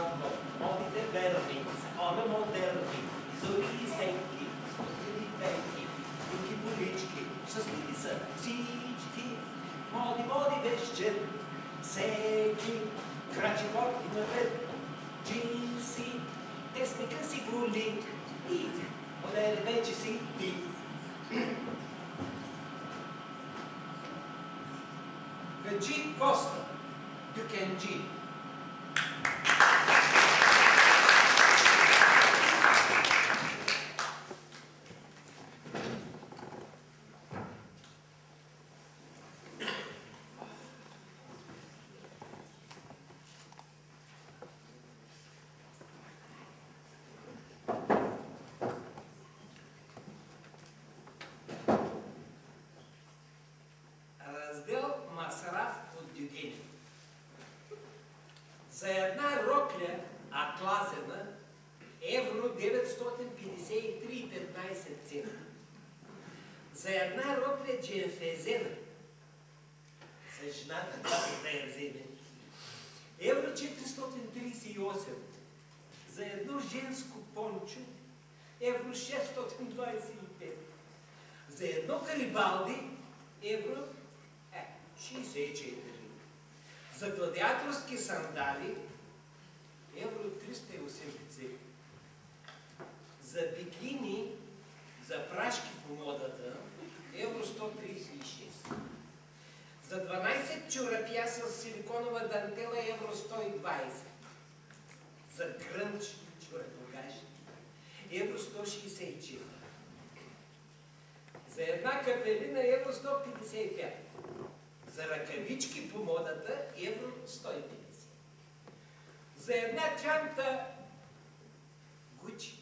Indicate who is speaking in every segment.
Speaker 1: Ладно, модите верни, закона модерни, зори и сенки, спортили пенки, туки болички, щастливи са всички. Моди, моди вечер, всеки крачи горки напред, джинси, тесни къси голи и модели вече си ти. Гаджи Коста, Дюкенджи. Раздел Масраф от Дюгени. За една рокля атлазена евро 953,15 цена. За една рокля джемфезена, за жената да я вземе, евро 438. За едно женско пончо евро 625. За едно Гарибалди евро 64. За гладиаторски сандали евро 380. За бикини, за прашки по модата евро 136. За 12 чорапия с силиконова дантела евро 120. За крънч чорапогаш евро 164. За една капелина евро 155. За ръкавички по модата евро 150. За една чанта Гучи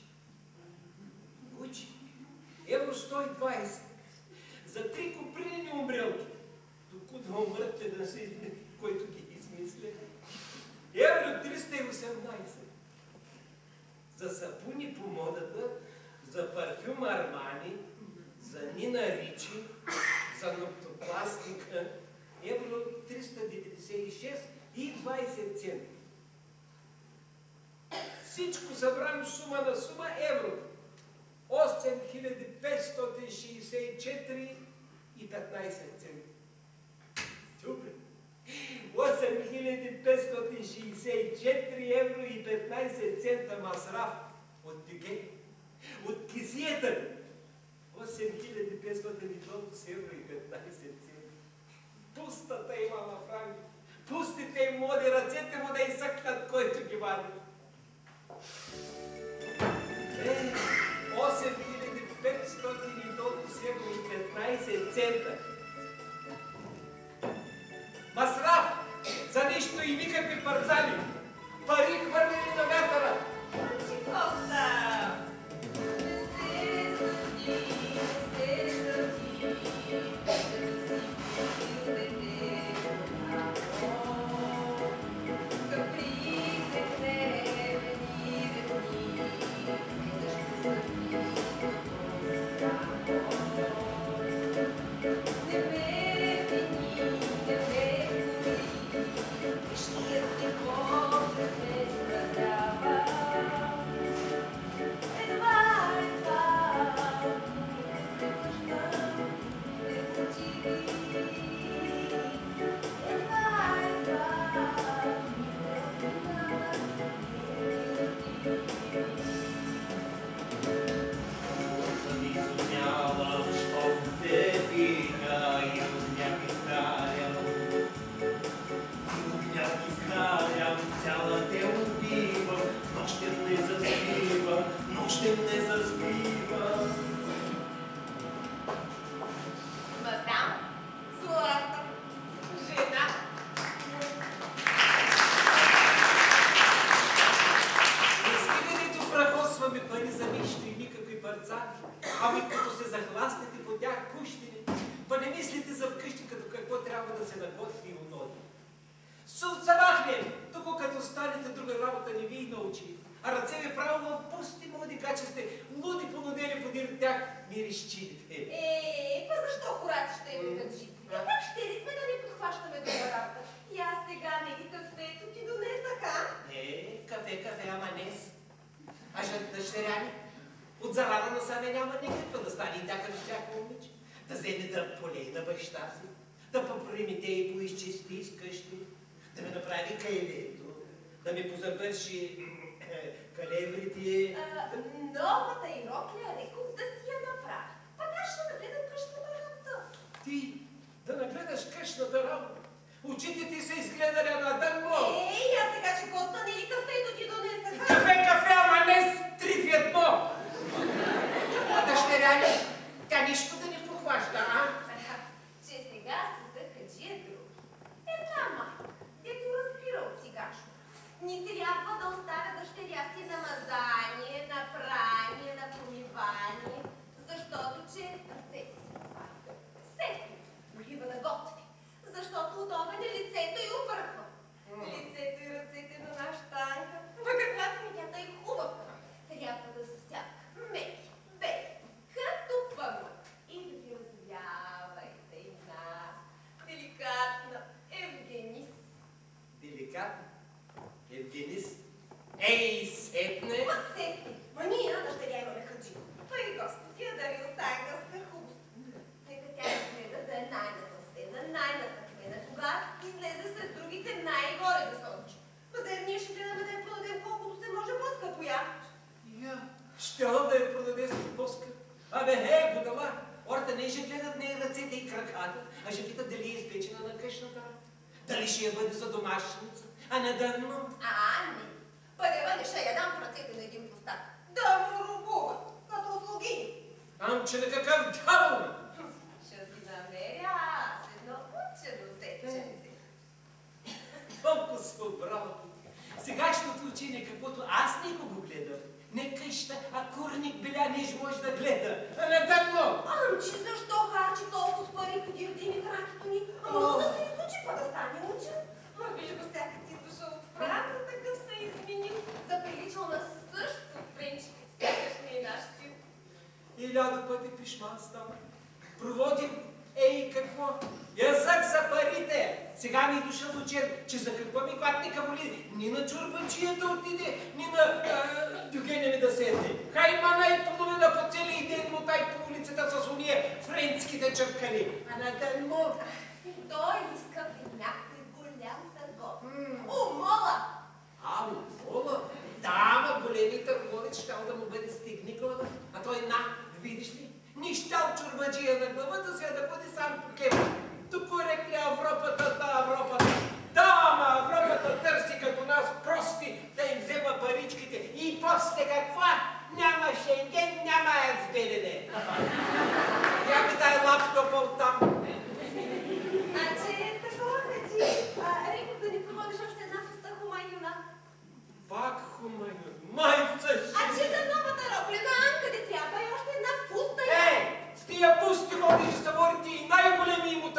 Speaker 1: евро 120. За 3 копринени умрелки, докато умрете да се измисли, който ги измисля, евро 318. За сапуни по модата, за парфюм Армани, за Нина Ричи, за ноктопластика евро 396 и 20 цента. Всичко събрано сума на сума евро 8564 и 15 цента. Добре. 8564 евро и 15 цента масраф от Дюгени. От кисията 8500 евро и 15 цента. Пустата има на франки. Пустите им моди, ръцете му да изсъкнат, който ги вади. 8500 евро и 15 цента. Масраф! За нищо и никакви парцали! Пари хвърлени на вятъра! Коста! Ами като се захластите по тях кущини, па не мислите за вкъщи като какво трябва да се наготви и уноди. Сулцавахли, тук като станете друга работа не ви и научи, а ръце ви правилно пусти моди гаче сте, луди понудели подир тях мирищите.
Speaker 2: Па защо хората ще им каджи? Как ще ли сме да не подхващаме друга работа? И аз сега не ги кафето ти донесаха?
Speaker 1: Кафе манес. А дъщеря ми от зарана насаме няма никаква да стане и така всяко момиче. Да вземе да полее на баща си, да попримите и поизчисти из къщи, да ме направи кайлето, да ми позавърши калеврите.
Speaker 2: Новата и рокля рекох да си я направи. Пък аз ще нагледам къщната работа.
Speaker 1: Ти да нагледаш къщната работа? Очите ти са изгледали на дънмо.
Speaker 2: Ей, а сега че по-стане ли кафето ти донесаха?
Speaker 1: Кафе, ама не с 3 в 1. А дъщеря ли? Тя нищо да не похваща, а?
Speaker 2: Че сега света хаджи е друг. Една майка, дето разбира от циганство, ни трябва да оставя дъщеря си на мазание, на прание, на помивание, защото че ръцете си сварят. Сетно, молива да готви, защото от огъня лицето й опърхва. Лицето и ръцете на нашата Анка, ма каквато ми тя тъй хубава, трябва да са сяка, меки, бели, като пъгла и да ви развявайте и нас. Деликатна Евгенис.
Speaker 1: Деликатно? Евгенис? Ей, сетне!
Speaker 2: Ма сетне, ма ние на дъщеря имаме хаджи. Той Господ я дарил с ангелска хубост. Нека тя изгледа да е най-натъсена, най-натъкмена, когато излезе сред другите най-горе да сончи. Пазер, ние ще гледаме да я продадем колкото се може по-скъпо я.
Speaker 1: Щяла да я продаде с по-скъп. Абе, будала! Орта не ще гледат не ръцете и краката, а ще питат дали е изпечена на къщната. Дали ще я бъде за домашница, а не дънно.
Speaker 2: Не. Бъдева не ще я дам в ръцете на един простак. Да му рубува, като услуги.
Speaker 1: Амче на какъв дявол!
Speaker 2: Ще си намеря аз едно учено зеченце.
Speaker 1: Толкова се обрала. Сегашното учение, каквото аз не го гледам. Не къща, а курник беля неж може да гледа. А не дънно!
Speaker 2: Амче, защо харчи толкова с пари по дирдини кракито ни? Много да се изучи, па да стане учен. Ма виж го сега, като си дошъл от Франца, такъв се изменил. Заприличал на същото френч, сякаш не е наш стил.
Speaker 1: 1000 пъти пишма става. Проводим, ей какво? Язък за парите! Сега ми дошъл учен, че за какво ми клатника боли? Ни на чурбачия да отиде, ни на дюгене ми да седне. Хай мана и половина по целия ден му тай по улицата с уния френските чъпкали. А на ден му...
Speaker 2: Той иска при някой голям търговец. Умола!
Speaker 1: Умола? Да, ама големи търговец щял да му бъде стигни глава. А той видиш ли? Ни щял чурбаджия на главата си, да бъде сам по кема. Тук рекли Европата, Европата. Да, ама Европата търси като нас прости да им взема паричките. И после каква? Няма Шенген, няма Ецбелене. Я ми дай лаптопа оттам.
Speaker 2: Че такова хаджи, рекох да ни проводиш още една фуста хумаюна.
Speaker 1: Пак хумаюна? Майца ще...
Speaker 2: Че за новата рокля на Анка де трябва и още една фуста.
Speaker 1: Ей, с тия пусти ходиш, събори ти най-големи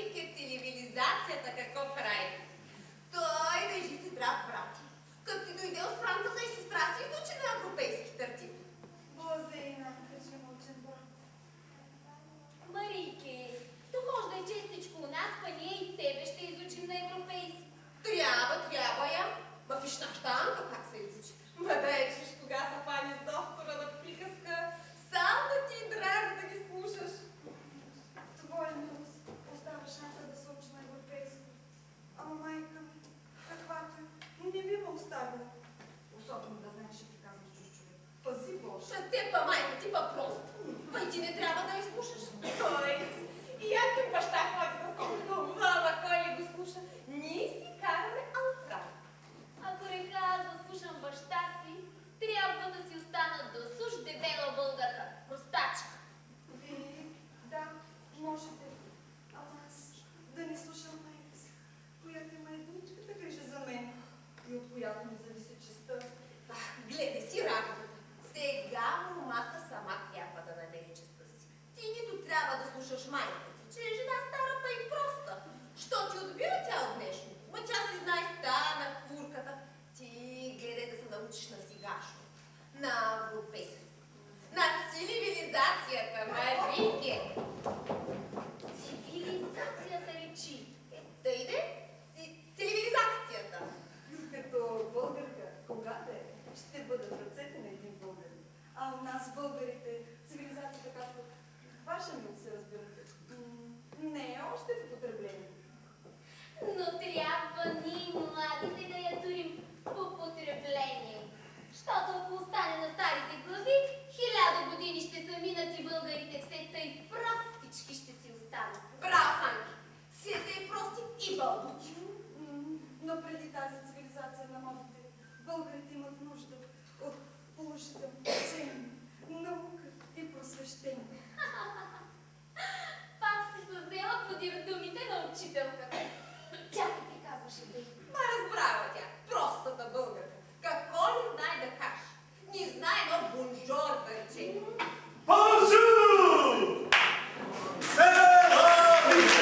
Speaker 2: Марике цивилизацията какво прави? Той да е жив и здрав, брати. Като си дойде от Франца, да и сестра си изучи на европейски търтип.
Speaker 3: Бозейна, кажи мълчен брат.
Speaker 4: Марике, дохожда е честичко у нас, па ние и тебе ще изучим на европейски.
Speaker 2: Трябва я. Ма виж нашата Анка как се изучи. Ма да е, чуш кога са фани с доктора да приказка. Сам да ти драго да ги слушаш.
Speaker 3: Твоя милост оставаш Анка да се учи на европейски. Ама майка ми, каквато не би ме оставила. Особено да знаеш, че ти казваш чуж човек. Пази Боже.
Speaker 2: Ша те па майка ти па просто. Па и ти не трябва да я слушаш. Той. И яким баща ходи да се вдълбава, кой ли го слуша? Ние си караме алфран.
Speaker 4: Ако река аз да слушам баща си, трябва да си остана до суш дебела българка, простачка.
Speaker 3: Вие, да, можете. Ама аз да не слушам майка си, която има едничката грижа за мен и от която ми зависи честта.
Speaker 2: Гледай си работата. Сега момата сама трябва да намери честта си. Ти нито трябва да слушаш майка ти, че е жена стара па и проста. Що ти отбира тя от днешното? Ма тя си знае стара на курката. Ти гледай да се научиш на сегашно. На европейско. На цивилизацията, Марике.
Speaker 4: Цивилизацията речи.
Speaker 2: Да иде? Цивилизацията.
Speaker 3: Като българка, когато ще бъда в ръцете на един българин. А у нас българите, цивилизацията, както ваша мил се разбирате, не е още в употребление.
Speaker 4: Но трябва ние, младите, да я турим по потребление. Щото ако остане на старите глави, 1000 години ще са минат и българите все тъй простички ще си останат.
Speaker 2: Браво, Анки! Сите и прости и бълбути.
Speaker 3: Но преди тази цивилизация на модите, българите имат нужда от положително учение, наука и просвещение.
Speaker 4: Пак си се взела подир думите на учителката. Тя ти приказваше да
Speaker 2: Ма разбрава тя, простата българка. Какво ли знае да каже? Не знае едно бонжор да рече.
Speaker 1: Bonjour! C'est la vie!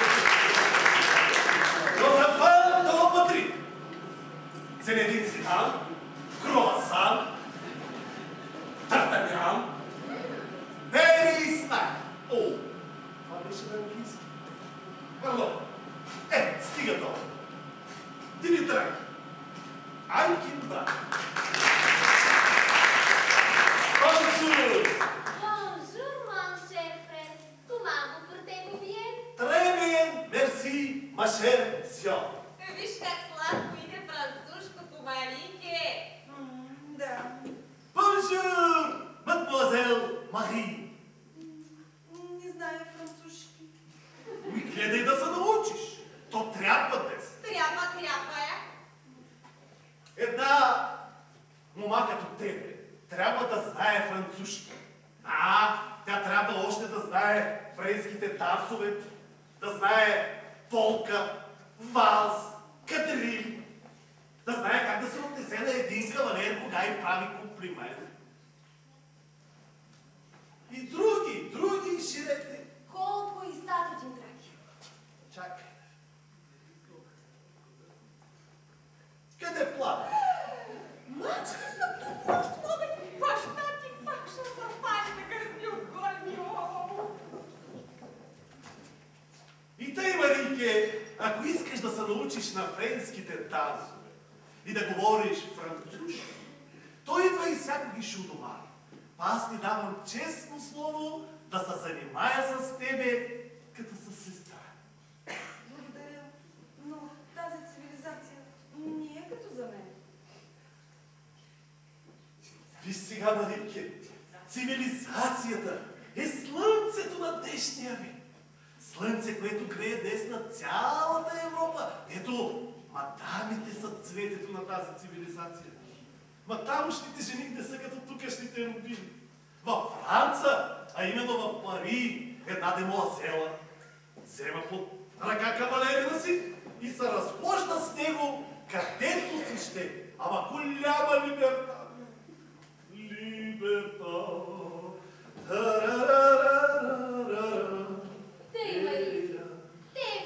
Speaker 1: Nos enfants de la patrie! Zinedine Zidane, Croissant, D'Artagnan, Very Snack. О, това беше на английски. Пардон. Стига това. Димитрак. Анкин брат. Bonjour!
Speaker 4: Bonjour, mon cher frère. Comment vous portez-vous bien?
Speaker 1: Très bien, merci, ma chère sœur.
Speaker 2: Виж как сладко иде французското, Марике.
Speaker 3: Да.
Speaker 1: Bonjour, mademoiselle Marie.
Speaker 3: Не знае французски.
Speaker 1: Ми гледай да се научиш. То трябва днес.
Speaker 2: Трябва я.
Speaker 1: Една мома като тебе трябва да знае французски. Тя трябва още да знае френските дарсове, да знае полка, валс, кадрил, да знае как да се отнесе на един кавалер, кога и прави комплимент. И други ширети.
Speaker 2: Колко и сада, Димитраки?
Speaker 1: Чакай. Къде плава?
Speaker 2: Мачки са тук, още много баща ти пак ще са фани да гърби отгоре.
Speaker 1: И тъй, Марике, ако искаш да се научиш на френските танцове и да говориш французски, то идва и всякогиш у дома. Аз ти давам честно слово да се занимая с тебе като със сестра.
Speaker 3: Благодаря, но тази цивилизация не е като за мен.
Speaker 1: Виж сега, Марике, цивилизацията е слънцето на днешния век. Слънце, което грее днес на цялата Европа. Ето, мадамите са цветето на тази цивилизация. Ма тамошните жени не са като тукашните родини. Във Франца, а именно в Пари, една демоазела взема под ръка кавалерина си и се разхожда с него където си ще. Ама голяма либерта. Либерта.
Speaker 4: Тъй, Марике, те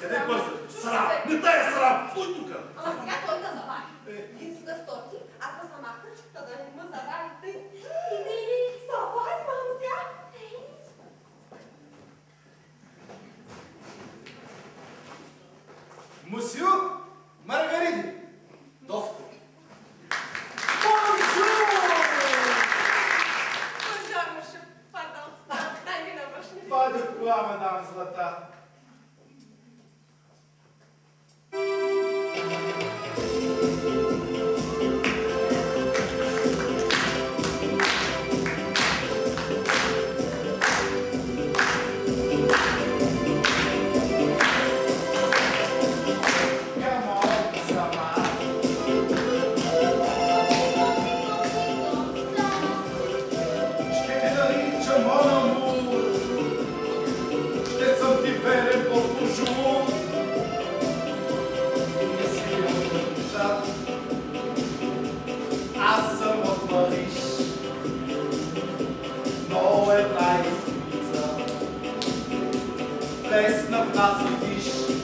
Speaker 1: Къде бърза? Срам! Не тая срам! Стой тука!
Speaker 2: Ама сега той да завари. Вие си да стоти, аз да се махна, та да не ме заварите. Иди ли, завари, мамся!
Speaker 5: Мусю Маргариди. Доктор.
Speaker 2: Бонжур, мушу. Пардон. Дай ми навършне.
Speaker 5: Паде кола, мадам Злата. Аз съм от Париж, но една изкуица, лесна в нас видиш.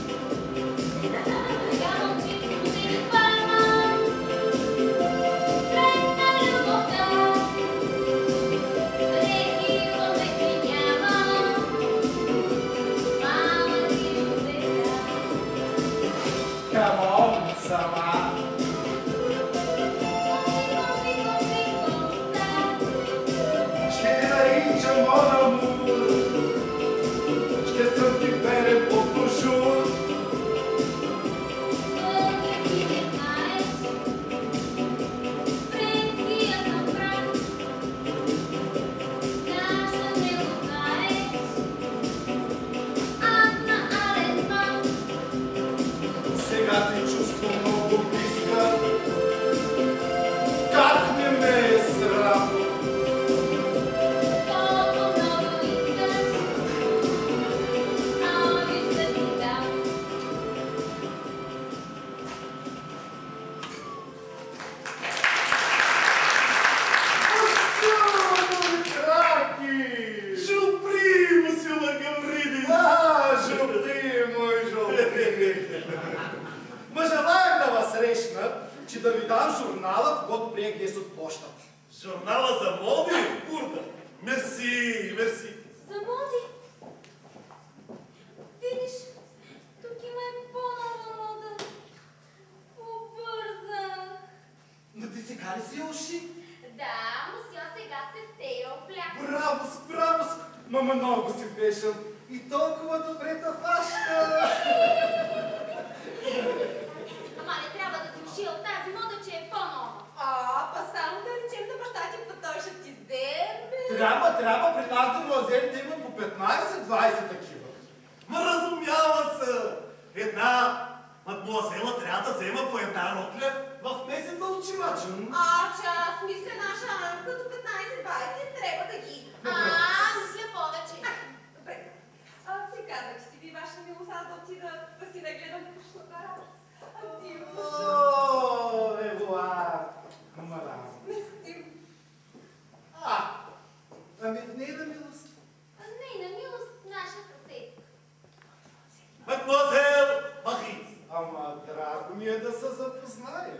Speaker 5: Че да ви дам журнала, когато приех днес от почтата.
Speaker 1: Журнала за моди? Курда! Мерси, мерси.
Speaker 4: За моди? Видиш, тук има и по-нова мода. Побързах.
Speaker 5: Но ти сега ли си уши?
Speaker 4: Да, мусьо сега се втея обляк.
Speaker 5: Браво, мама много си фешън и толкова добре та фашка.
Speaker 4: Ама не трябва да си уши от тази мода, че е по-нова.
Speaker 2: Па само да речем на баща ти, па той ще ти вземе.
Speaker 5: Трябва, при нас домазелите има по 15-20 такива.
Speaker 1: Ма разумява се! Една мадмуазела трябва да взема по една рокля в месеца от чивача.
Speaker 2: Че аз мисля наша Анка до 15-20 трябва да ги...
Speaker 4: Мисля повече.
Speaker 2: Добре. Си казах си ви, ваша милост, аз да отида да си нагледам пушлата работа.
Speaker 5: Ревуар, мадам.
Speaker 2: Мести.
Speaker 5: Ами нейна милост.
Speaker 4: Нейна милост, наша съседка.
Speaker 1: Мадмуазел Мари!
Speaker 5: Ама драго ми е да се запознаем.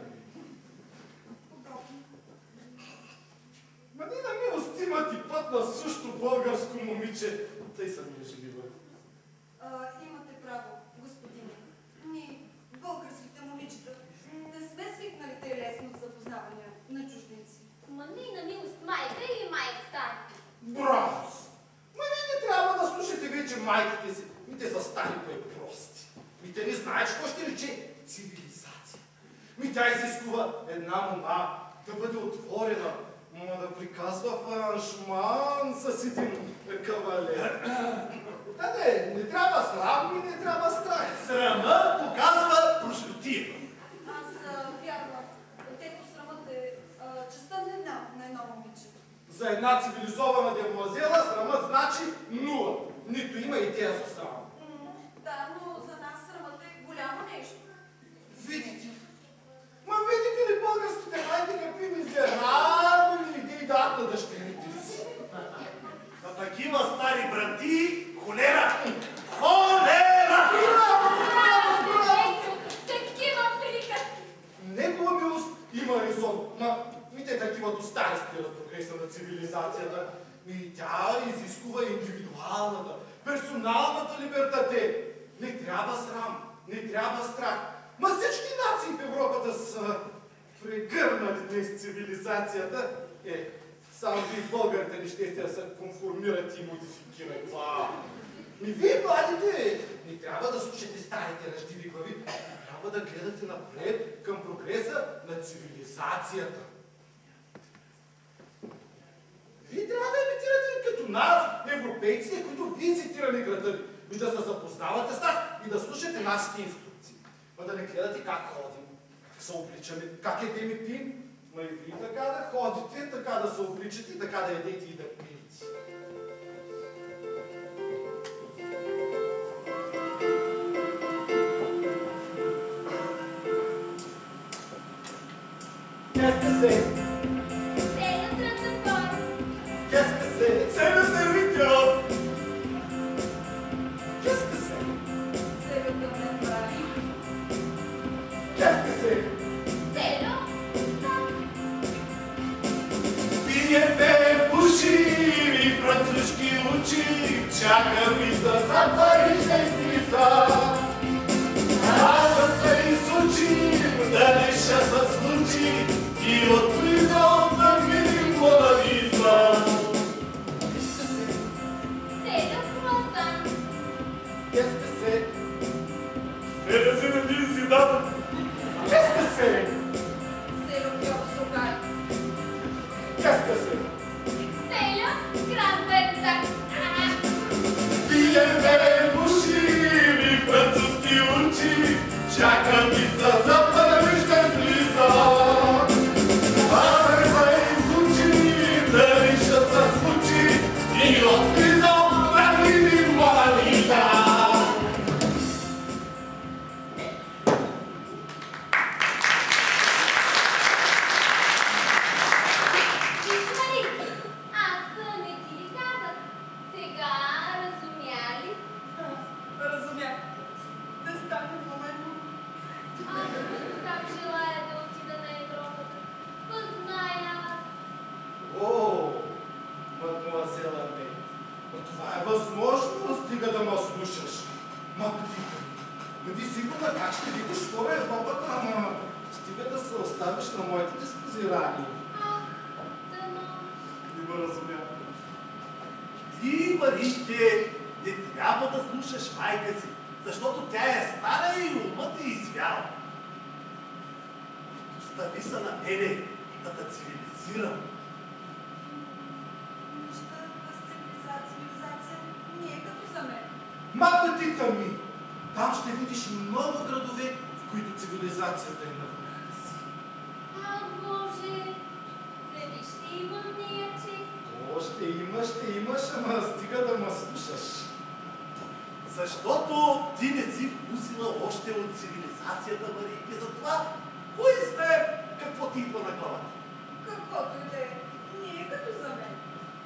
Speaker 5: Ма нейна милост има ти път на също българско момиче. Тъй съм ми ежедива.
Speaker 3: Имате право, господине. Ние, българските момичета, не сме свикнали те лесно запознавания на чужденци.
Speaker 4: Ма нейна милост майка или майка старите?
Speaker 5: Браво! Ма не трябва да слушате вече майките си. Те са стари по-прости. Те не знаят, какво ще рече цивилизация. Тя изискува една мома да бъде отворена, да приказва франшман с един кавалер. Не трябва срам и не трябва страх.
Speaker 1: Срама показва простотия.
Speaker 3: Аз вярвам, ето срамът е честта на едно момиче.
Speaker 5: За една цивилизована демуазела срамът значи нула. Нито има идея за срам.
Speaker 3: Да, но за нас срамът е голямо нещо.
Speaker 5: Видите ли българските майки какви мизерабли идеи дадат на дъщерите си?
Speaker 1: За такива стари брати холера! Холера!
Speaker 5: Браво! цивилизацията. И тя изискува индивидуалната, персоналната либертате. Не трябва срам, не трябва страх. Ма всички нации в Европата са прегърнали днес цивилизацията. Само вие българите не ще да се конформирате и модификирате. И вие, младите, не трябва да слушате старите ръждиви глави, трябва да гледате напред към прогреса на цивилизацията. Вие трябва да имитирате като нас, европейците, които вие цитираме града ви, и да се запознавате с нас и да слушате нашите инструкции. А да не гледате как ходим, как се обличаме, как едем и пием. Ма и вие така да ходите, така да се обличате, така да ядете и да пиете. Qu'est-ce que c'est?
Speaker 4: C'est le transport.
Speaker 5: Qu'est-ce que c'est? C'est le serviteur. Qu'est-ce que c'est?
Speaker 3: C'est le domaine Paris.
Speaker 5: Qu'est-ce que c'est?
Speaker 4: C'est le
Speaker 5: Пиете пуши и французски учи, чакам и да запарите стиса. Радват се и случи, дали ще се случи, и отблизо да видим Монавиза.
Speaker 4: C'est le croissant.
Speaker 5: Qu'est-ce que c'est? C'est le Zinedine Zidane. Qu'est-ce que c'est?
Speaker 3: C'est le cœur sauvage.
Speaker 5: Qu'est-ce que c'est?
Speaker 4: C'est le grand Berzac.
Speaker 5: Пиете пуши и французски учи, чакам и за запарите стиса. И отблизо да видим Монавиза.
Speaker 4: Мари, аз не ти ли казах? Сега разумя ли?
Speaker 3: Разумях. Да стане моментно.
Speaker 4: Аз как желая да отида на Европа. Позная.
Speaker 5: О, мадмуазел Андей, но това е възможно, стига да ме слушаш. Ма бъди сигурна как ще видиш скоро Европата, ама стига да се оставиш на моите диспозирани.
Speaker 4: Ах, дано.
Speaker 5: Не ме разумя.
Speaker 1: Ти, Маричке, не трябва да слушаш майка си, защото тя е стара и умът е извял. Остави се на мене да те цивилизирам.
Speaker 3: Нещата с цивилизация не е като за мен.
Speaker 5: Мапетита ми! Там ще видиш много градове, в които цивилизацията е на върха си.
Speaker 4: А, Боже, дали ще имам нея чест?
Speaker 5: О, ще имаш, ама стига да ме слушаш.
Speaker 1: Защото ти не си вкусила още от цивилизацията, Марийке, затова кой знае какво ти идва на главата.
Speaker 3: Каквото и да е, не е като за мен.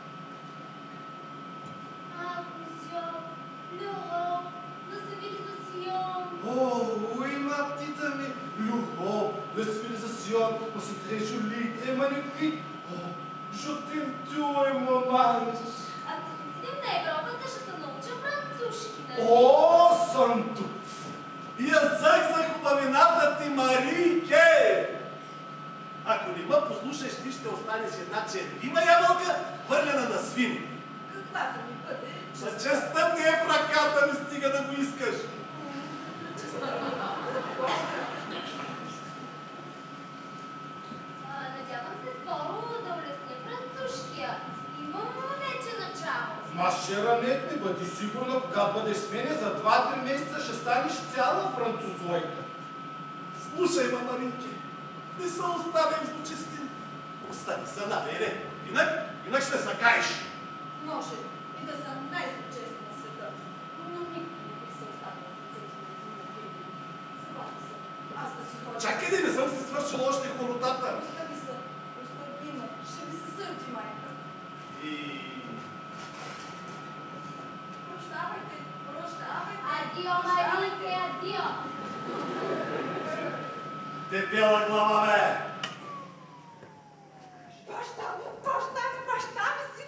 Speaker 4: Ах, месье, l'Europe, la civilisation.
Speaker 5: Oh, oui, ma petite amie. L'Europe, la civilisation, c'est très joli, très magnifique. Oh, je t'aime tout et mon ange.
Speaker 4: Ако отидем на Европа, ще се науча французски, нали?
Speaker 5: О, Санто!
Speaker 1: Язък за хубавината ти, Марийке! Ако не ме послушаш, ти ще останеш една червива ябълка, хвърлена на свини.
Speaker 3: Каквато ми бъде,
Speaker 1: А честта не е в ръката ми, стига да го искаш.
Speaker 4: Надявам се скоро да улесня французския. Имам вече начало.
Speaker 5: Ма шеранет ми, бъди сигурна, когато бъдеш с мене, за 2-3 месеца ще станеш цяла французойка.
Speaker 1: Слушай, ма, Маринке, не се оставям злочестин. Остани се на мене, инак ще се каеш.
Speaker 3: може и да съм най-честна на света, но никога не би се оставила в тези на Съгласна съм. Аз да си ходя.
Speaker 1: Чакай да не съм си свършил още хоротата.
Speaker 3: Остави се, остави ме, ще ми се сърди майка.
Speaker 1: И...
Speaker 3: Прощавайте, прощавайте.
Speaker 4: Адио, Марийке, адио.
Speaker 1: Дебела глава, бе!
Speaker 3: Баща ми, баща ми, баща ми,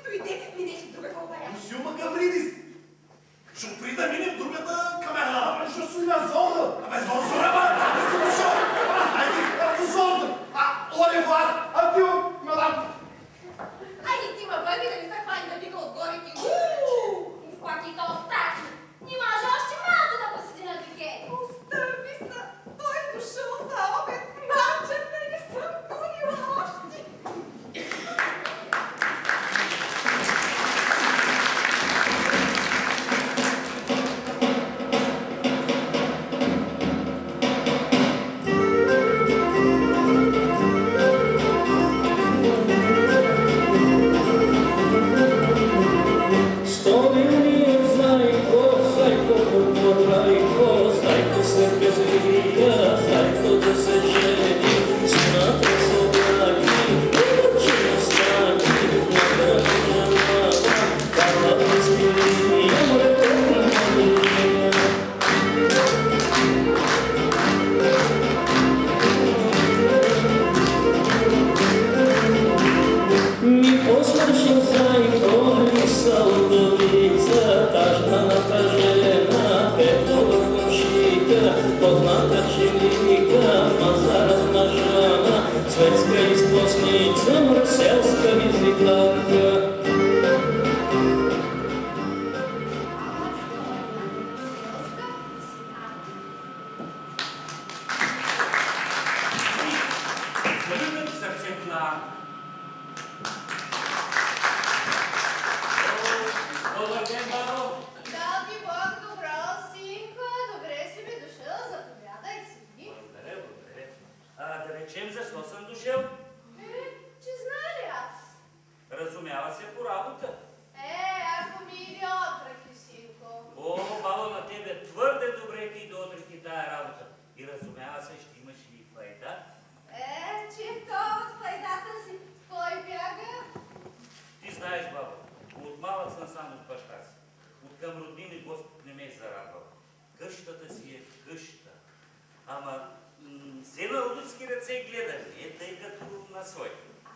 Speaker 6: От малък насам с баща си. От към роднини Господ не ме е зарадвал. Къщата си е къща. Ама все на людски ръце гледа, не тъй като на свой.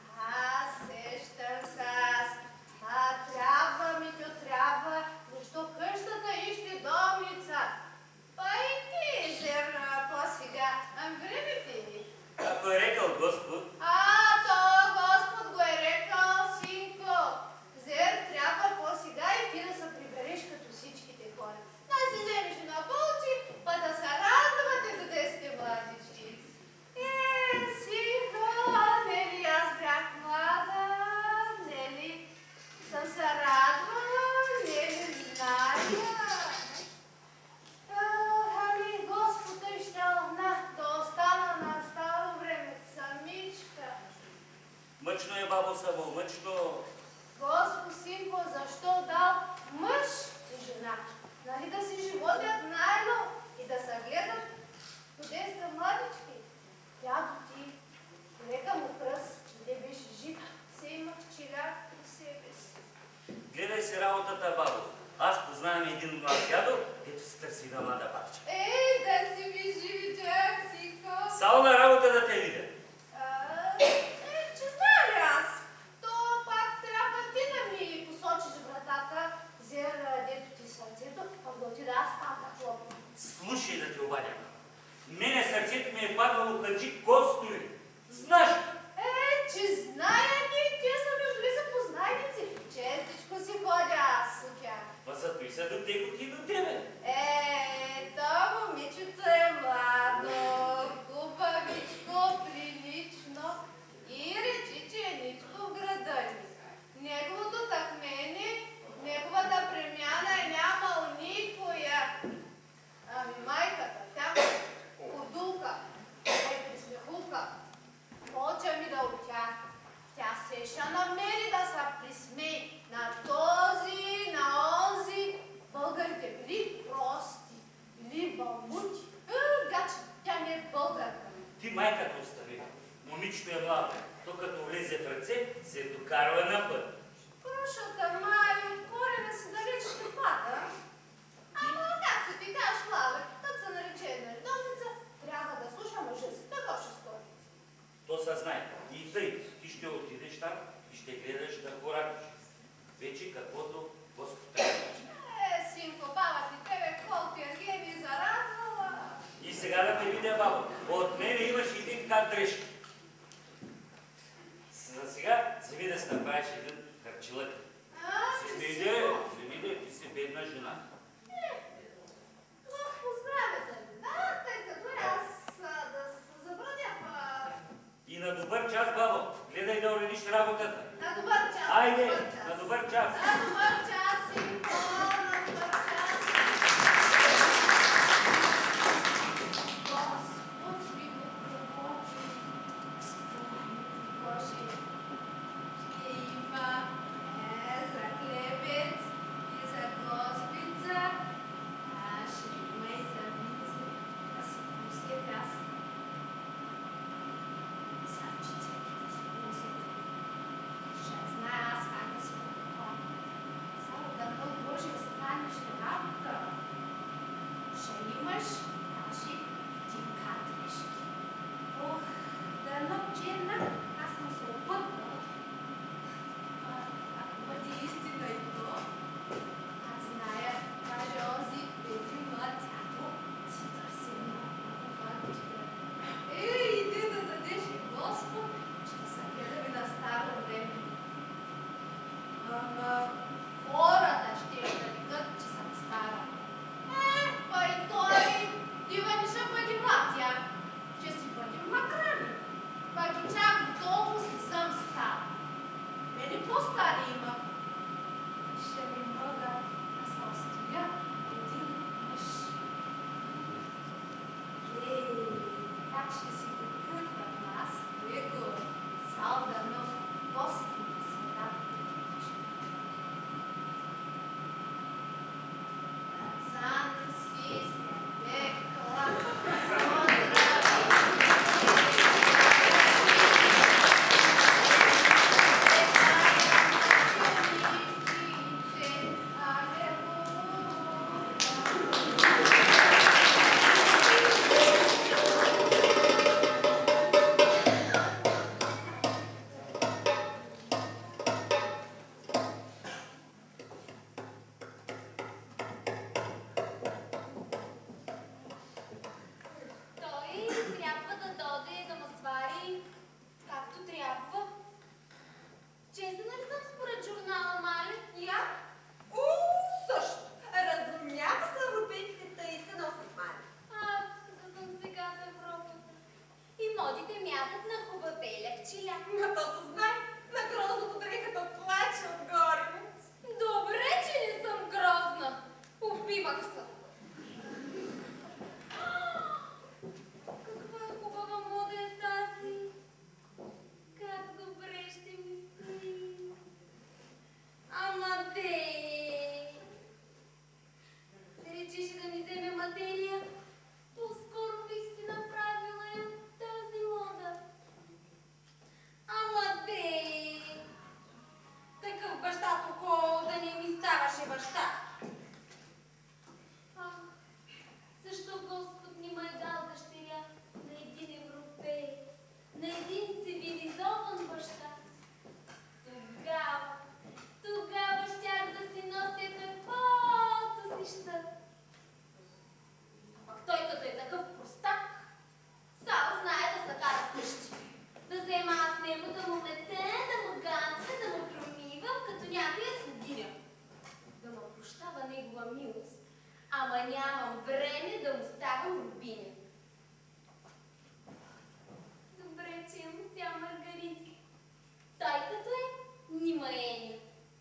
Speaker 2: Сещам се аз. Трябва ми то трябва, защо къщата ище домница. Па и ти, зерна, по-сега, време ти.
Speaker 6: Ако е рекал Господ,
Speaker 2: То Господ го е рекал, синко. Зер, трябва по-сега и ти да се прибереш като всичките хора. Да се вземеш на болчи, па да се радвате, къде сте младички. Синко, нели аз бях млада, нели съм се радвала, нели зная. Ами Господ той щял да остана на старо време самичка.
Speaker 6: мъчно е, бабо Саво, мъчно.
Speaker 2: Господ, синко, защо дал мъж и жена? Нали да си животят наедно и да се гледат къде сте младички? Дядо ти, лека му пръст, къде беше жив, се имах чиляк при себе си.
Speaker 6: Гледай си работата, бабо. Аз познавам един млад дядо, ето се търси на млада бабча.
Speaker 2: Да си ми живи чак, синко.
Speaker 6: Само на работа да те видя.
Speaker 2: Че знам ли аз? То пак трябва ти да ми посочиш вратата, зер дето ти сърцето, пък да отида аз там да хлопна.
Speaker 6: Слушай да те обадя. Мене сърцето ми е паднало кънчи костори. Знаеш ли?
Speaker 2: Че зная ги, тия са ми били запознайници. Честичко си ходя аз с тях.
Speaker 6: Ма зато и са до тегот и до тебе.
Speaker 2: То момичето е младо, хубавичко, прилично и речи, че е ничко в града ни. Неговото такмение, неговата премяна е нямал никоя. Ами майката, тя ходулка, присмехулка. Поча ми да отя. Тя се ще намери да се присмей на този, на онзи. Българите били прости, били балмути. Гаче, тя не е българка.
Speaker 6: Ти майката остави. Момичето е младо. То като влезе в ръце, се докарва на път.
Speaker 2: Крушата май от корена си далеч ще пада. Ама както ти кажеш, Лаве, като се нарече една редовница, трябва да слуша мъжа си. Какво ще стори?
Speaker 6: То съзнай. И тъй, ти ще отидеш там и ще гледаш да го радиш. Вече каквото Господ те каже.
Speaker 2: Синко, баба ти тебе, колко ти ги зарадвала.
Speaker 6: И сега да те видя, бабо. От мене имаш един кат дрежки. За сега зави да се направиш един харчилък. Ще видя, ти си бедна жена.
Speaker 2: Господ здраве да, тъй като аз да се забраня,
Speaker 6: И на добър час, бабо. Гледай да уредиш работата.
Speaker 2: на добър час.
Speaker 6: Айде, на добър час.
Speaker 2: На добър час, синко, на добър час. Господ ви помоги. Боже, ще има за хлебец и за гостица, ще има и за вице, да се пусте аз. Сачиците си пусте. Ще знае аз как да се покупам.
Speaker 4: нямам време да му ставам рубиня. Добре, че му ся Маргаритки. Той като е, нима Еня.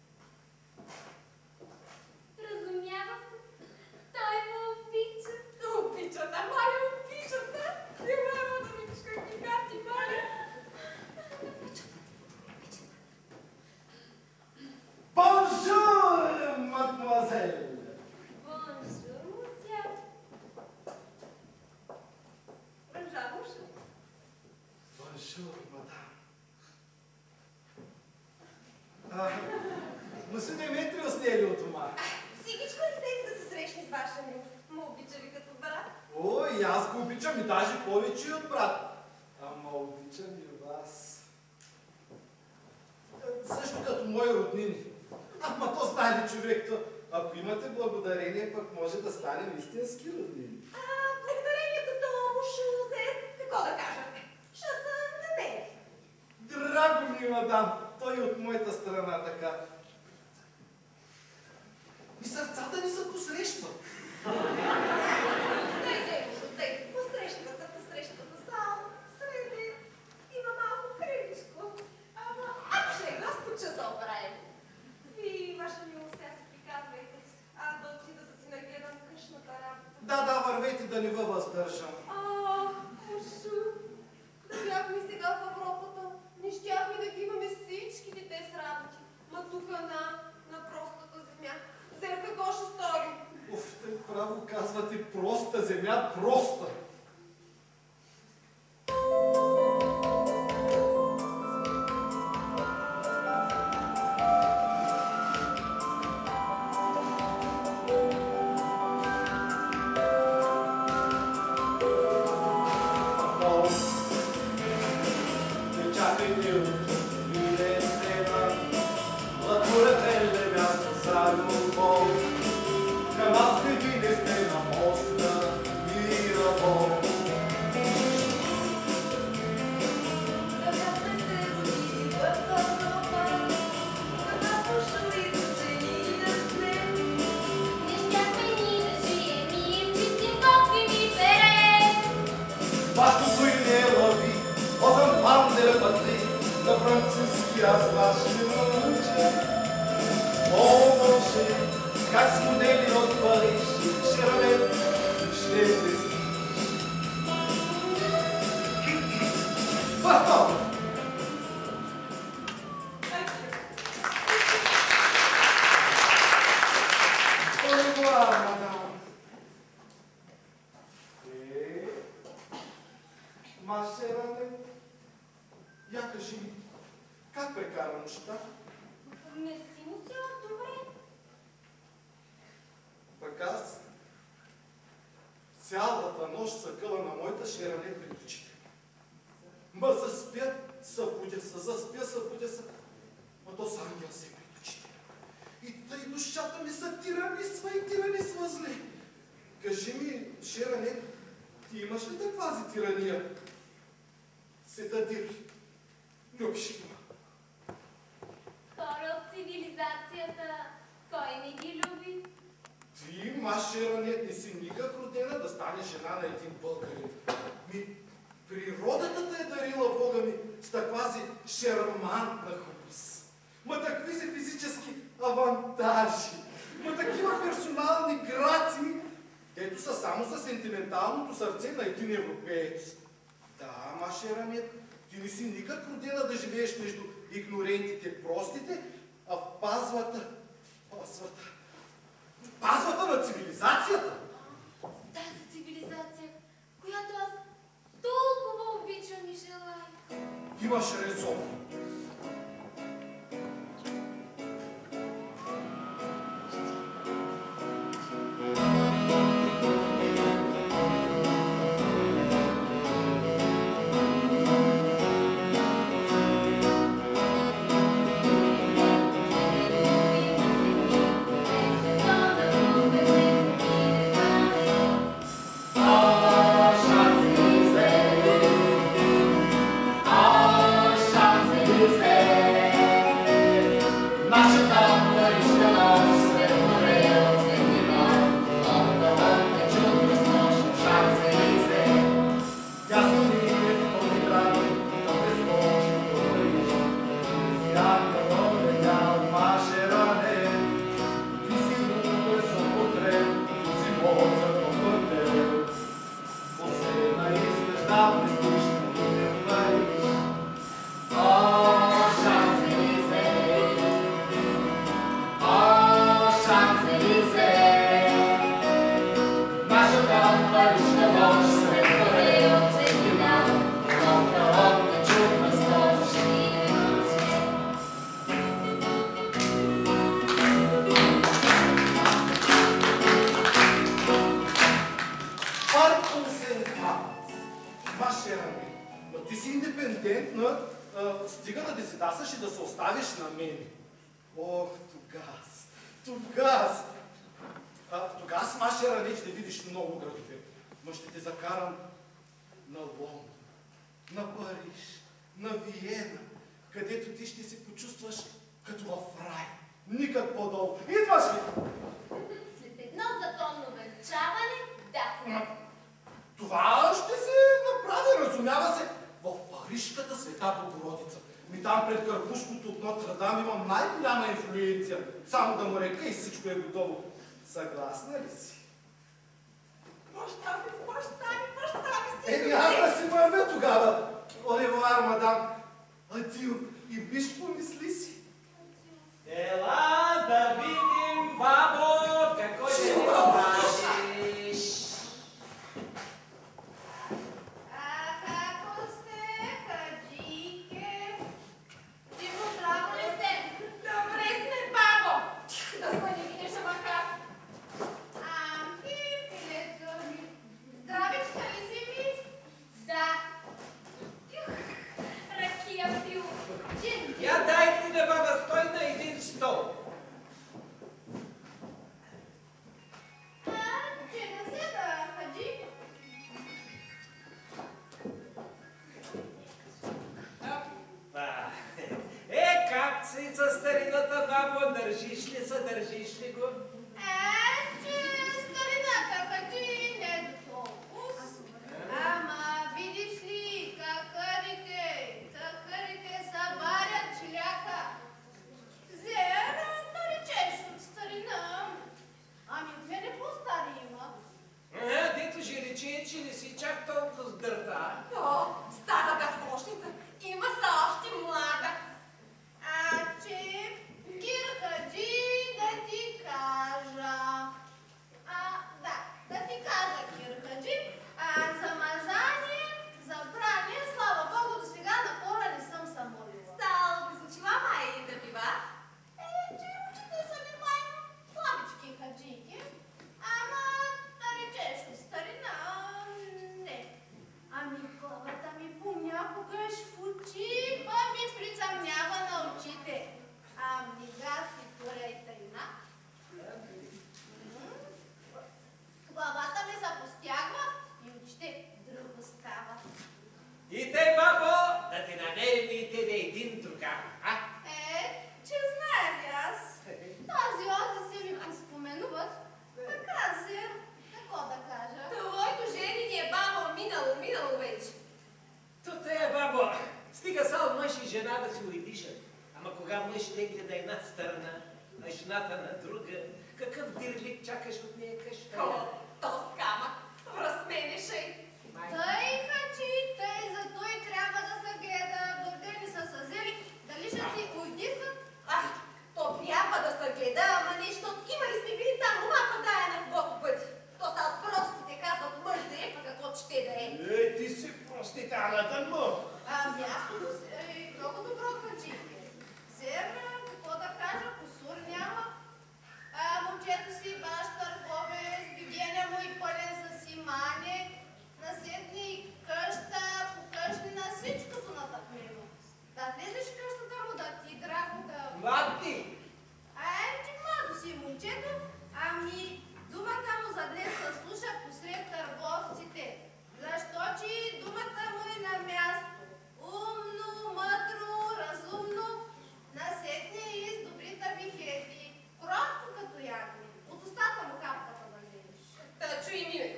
Speaker 4: Разумява се, той ме обича.
Speaker 3: Обичата, моля, обичата! Не мога да видиш какви карти, моля!
Speaker 5: Бонжур, мадемуазел!
Speaker 4: Бонжур, муся.
Speaker 3: Ръжаваш?
Speaker 5: Бонжур, мадам. Мъсю Деметриус не е ли от дома?
Speaker 2: Сигичко ли сте да се срещне с ваша милост? Ма обича ви като брат?
Speaker 5: О, и аз го обичам и даже повече и от брат. Ама обичам и вас. Също като мои роднини. Ама то знае ли човек, ако имате благодарение, пък може да станем истински роднини.
Speaker 2: Благодарението то му какво да кажа? Ще са на мен.
Speaker 5: Драго ми, мадам, той от моята страна така. И сърцата ни се посрещват.
Speaker 2: Дай, посрещват се само среди. Има малко крилишко. Ама, ще Господ за оправим. Ви, ваша милост, сега си приказвайте. Аз да отида да си нагледам къщната работа.
Speaker 5: Да, вървете да не във въздържам.
Speaker 2: Ушу, да бяхме сега в Европата. Не щяхме да ги имаме всичките те с работи. Ма тук на простата земя. Зер какво ще стори?
Speaker 5: Уф, тъй право казвате, проста земя, проста. Цялата нощ са къла на моята шеране пред очите. Ма заспя, събудя се. Ма то сам я се пред очите. И тъй душата ми са тиранисва зле. Кажи ми, шеране, ти имаш ли да тази тирания? Сета дири. Любиш има.
Speaker 4: Хора от цивилизацията, кой не ги люби?
Speaker 5: Ти, машеране, не си никак родена да стане жена на един българин. Природата те е дарила Бога ми с таквази шермантна хубост. Ма такви си физически авантажи. Ма такива персонални грации, ето са само за сентименталното сърце на един европеец. Да, машеране, ти не си никак родена да живееш между игнорентите, простите, а в пазвата на цивилизацията.
Speaker 4: Тази цивилизация, която аз толкова обичам и желая.
Speaker 5: Имаш резон. плащаш и да се оставиш на мен. Ох, тогас. Тогас, Машера, не ще видиш много градове. Но ще те закарам на Лондон, на Париж, на Виена, където ти ще се почувстваш като в рай. Никак по-долу. Идваш ли?
Speaker 4: След едно законно венчаване, да.
Speaker 5: Това ще се направи, разумява се, в Парижката Света Богородица. Там пред Карпушкото от Нотр-Дам имам най-голяма инфлуенция. Само да му река и всичко е готово. Съгласна ли си?
Speaker 3: Прощави си!
Speaker 5: Еми, аз да си върна тогава. Оревуар, мадам. Адио. И виж, помисли си.
Speaker 1: Ела да видим, бабо, какво ще ни направиш.
Speaker 2: Како сте, хаджийке? Живо здраво ли сте? Добре сме, бабо! Да се не видиш, маха. Ти, пилето ми. Здравичка ли си ми?
Speaker 4: Да. Ракия пил.
Speaker 1: Я дайте да баба стой на един стол.
Speaker 2: Че не се да, хаджи?
Speaker 1: Как си със старината, бабо? Държиш ли го?
Speaker 2: Че старината, хаджи, не до толкова. Ама, видиш ли, какарите събарят шляка. Зера, наречеш от старина. Ами, от мене по-стари има.
Speaker 1: Дето ще рече, че не си чак толкова сдърта.
Speaker 3: О, старата фошница има са още млада.
Speaker 2: Че, Кирхаджи, да ти кажа. Да ти кажа, Кирхаджи. За мазание, за пране, слава Богу, до сега на хора не съм се молила.
Speaker 3: Стал без очила май да бива.
Speaker 2: Че очите са ми майно слабички хаджийки. Ама, да речеш от старина, не. Ами главата ми понякогаш в очи, па ми прицъмнява на очите. Ами гаси турейта има. Главата ми се постягва и очите друго става.
Speaker 1: И тъй, бабо, да ти намерим и тебе един другар, а?
Speaker 2: Че знае ли аз? Тази ози се ми поспоменуват. Така се, какво да кажа?
Speaker 3: Твоето жените е баба минало вече.
Speaker 1: То те е, бабо. Стига само мъж и жена да си уйдишат. Ама кога мъж не гледа една страна, а жената на друга, какъв дирлик чакаш от нея къща?
Speaker 3: То скама, разменеше.
Speaker 2: Тъй, хачи, тъй, за той трябва да се гледа, гордени са съзели, дали ще си уйдисат?
Speaker 3: То трябва да се гледа, ама нещо. Има ли сме били там, умака дая на когото пъти? То са простите, казват мъж да е, па какво ще да е.
Speaker 1: Ти си проститаната му.
Speaker 2: Мястото е много добро, хачи. Зерна, какво да кажа, кусур няма. Момчето си баш търговец, гигиена му и пълен с имане. Наседни и къща, покъщни на всичкото натъкнено. Да влезеш в къщата му, да ти драго да...
Speaker 1: Млади!
Speaker 2: Че младо си момчето, ами думата му за днес се слуша посред търговците. Защо, че думата му е на място. Умно, мъдро, разумно, насетне и с добрите бихети. Кротко като ягне. От устата му капката да вземеш.
Speaker 3: Та чуй ми.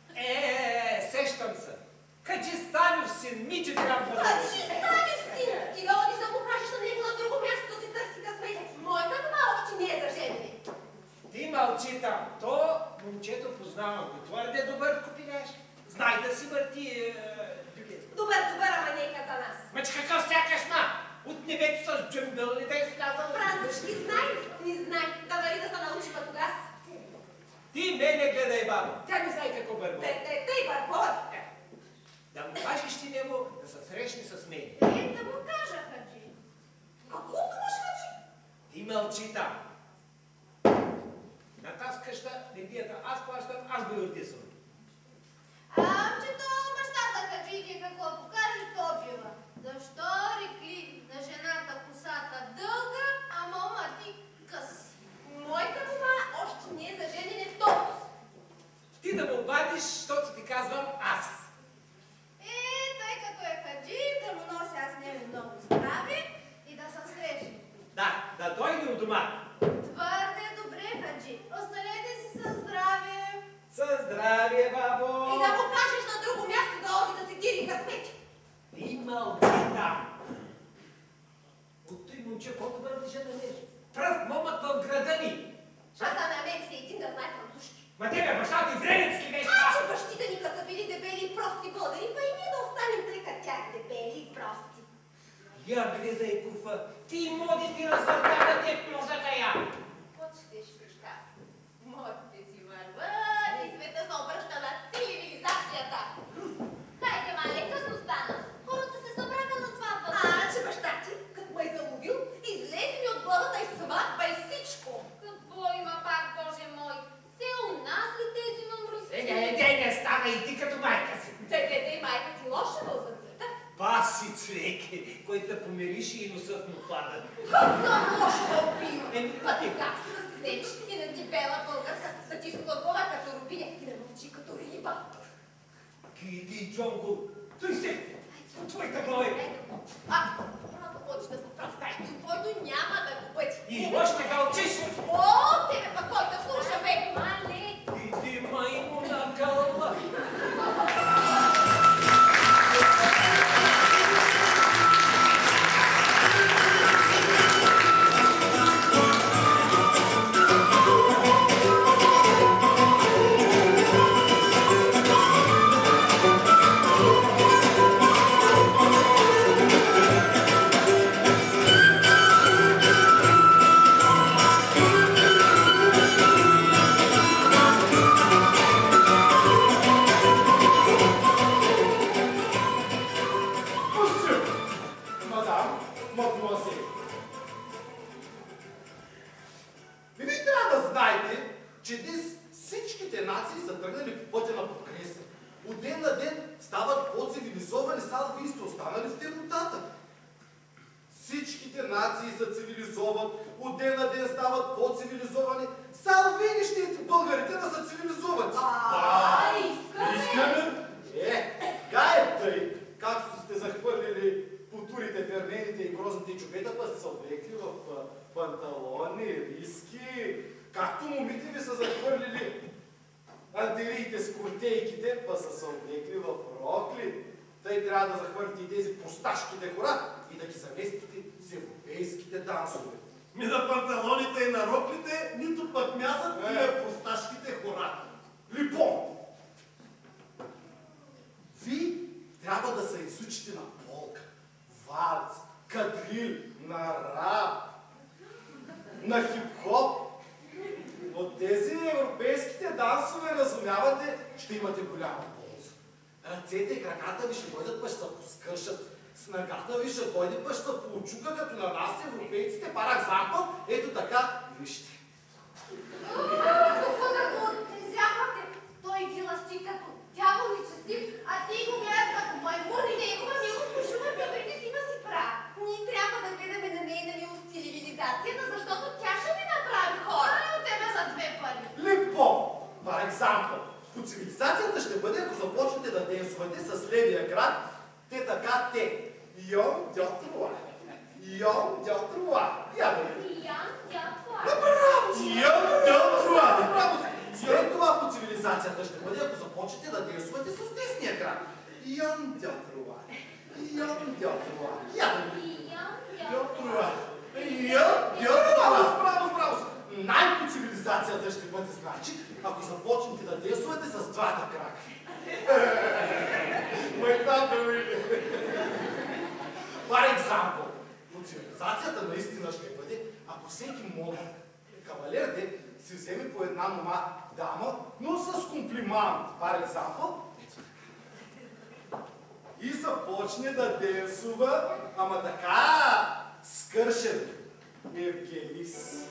Speaker 1: Сещам се. Хаджи Станев син, Мичо трябва да
Speaker 3: Хаджи Станев син! Ти да одиш да му кажеш на него на друго място да си търси късмете. Моята малък, че не е за жените.
Speaker 1: Ти мълчи там. То момчето познавам го. Твърде добър копиляш. Знай да си върти бюлет.
Speaker 3: Добър, ама нека за нас.
Speaker 1: Ма че какъв сякаш ма? От небето с джамбъл ли да е слязал?
Speaker 3: Францушки знай, не знай. Да вали да се научи па тогас.
Speaker 1: Ти мене гледай, баба. Тя не знае какво бърбо.
Speaker 3: Тъй, барбот.
Speaker 1: Да му кажеш ти него да се срещне с мен.
Speaker 2: Да му кажа, хаджи.
Speaker 3: Какво думаш, Хаджи?
Speaker 1: Ти мълчи там. На тази къща лебията аз плащам, аз го юрдисвам.
Speaker 2: Че то бащата хаджике каквото каже, то бива. Защо рекли на жената
Speaker 1: Я гледай, куфа, ти моди ти развъртава теб мозъка я.
Speaker 2: Почтеш кръща. Модите си върват и света се обръща на цивилизацията.
Speaker 4: Хайде, мале, късно стана. Хората се събраха на сватбата.
Speaker 2: Че баща ти, като ме е заловил, излезе ми от главата и сватба и всичко.
Speaker 4: Какво има пак, Боже мой? Се у нас ли тези мъмруси?
Speaker 1: Не става и ти като майка си.
Speaker 2: Де, майка ти лоша за цвета.
Speaker 1: Паси цвеке, който да помириш и носът му пада.
Speaker 2: Как съм лошо да опина?
Speaker 1: Пъти.
Speaker 2: Как се да си вземеш и на дебела българска, да ти слагова като рубиня и да мълчи като риба?
Speaker 1: Киди, Джонго, той се, от твоята глава.
Speaker 2: Просто ходиш да се пръсташ, който няма да го пъти.
Speaker 1: И още гълчиш.
Speaker 2: О, тебе пък кой да слуша, бе?
Speaker 4: Мале!
Speaker 1: Иди, маймуна кълва.
Speaker 5: И започне да денсува, ама така скършен. Евгелис.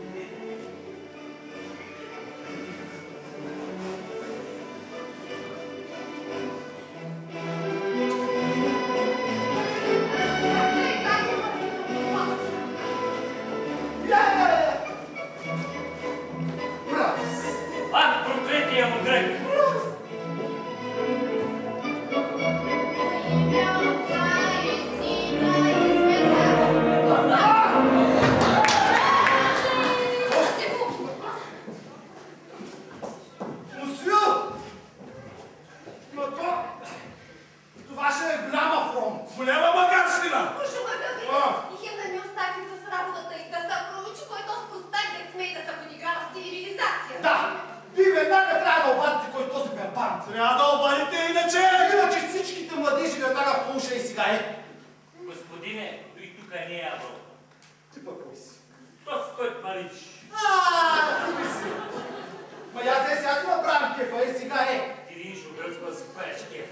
Speaker 7: Трябва да обадите иначе!
Speaker 5: Иначе всичките младежи веднага в Полша и сега е.
Speaker 6: Господине, тука не я был.
Speaker 5: Ти пък кой си?
Speaker 6: То с който малиш.
Speaker 5: Ти ли си? Ма я се сега ти направим кефа и сега е.
Speaker 6: Ти видиш обръзва си паеш кефа.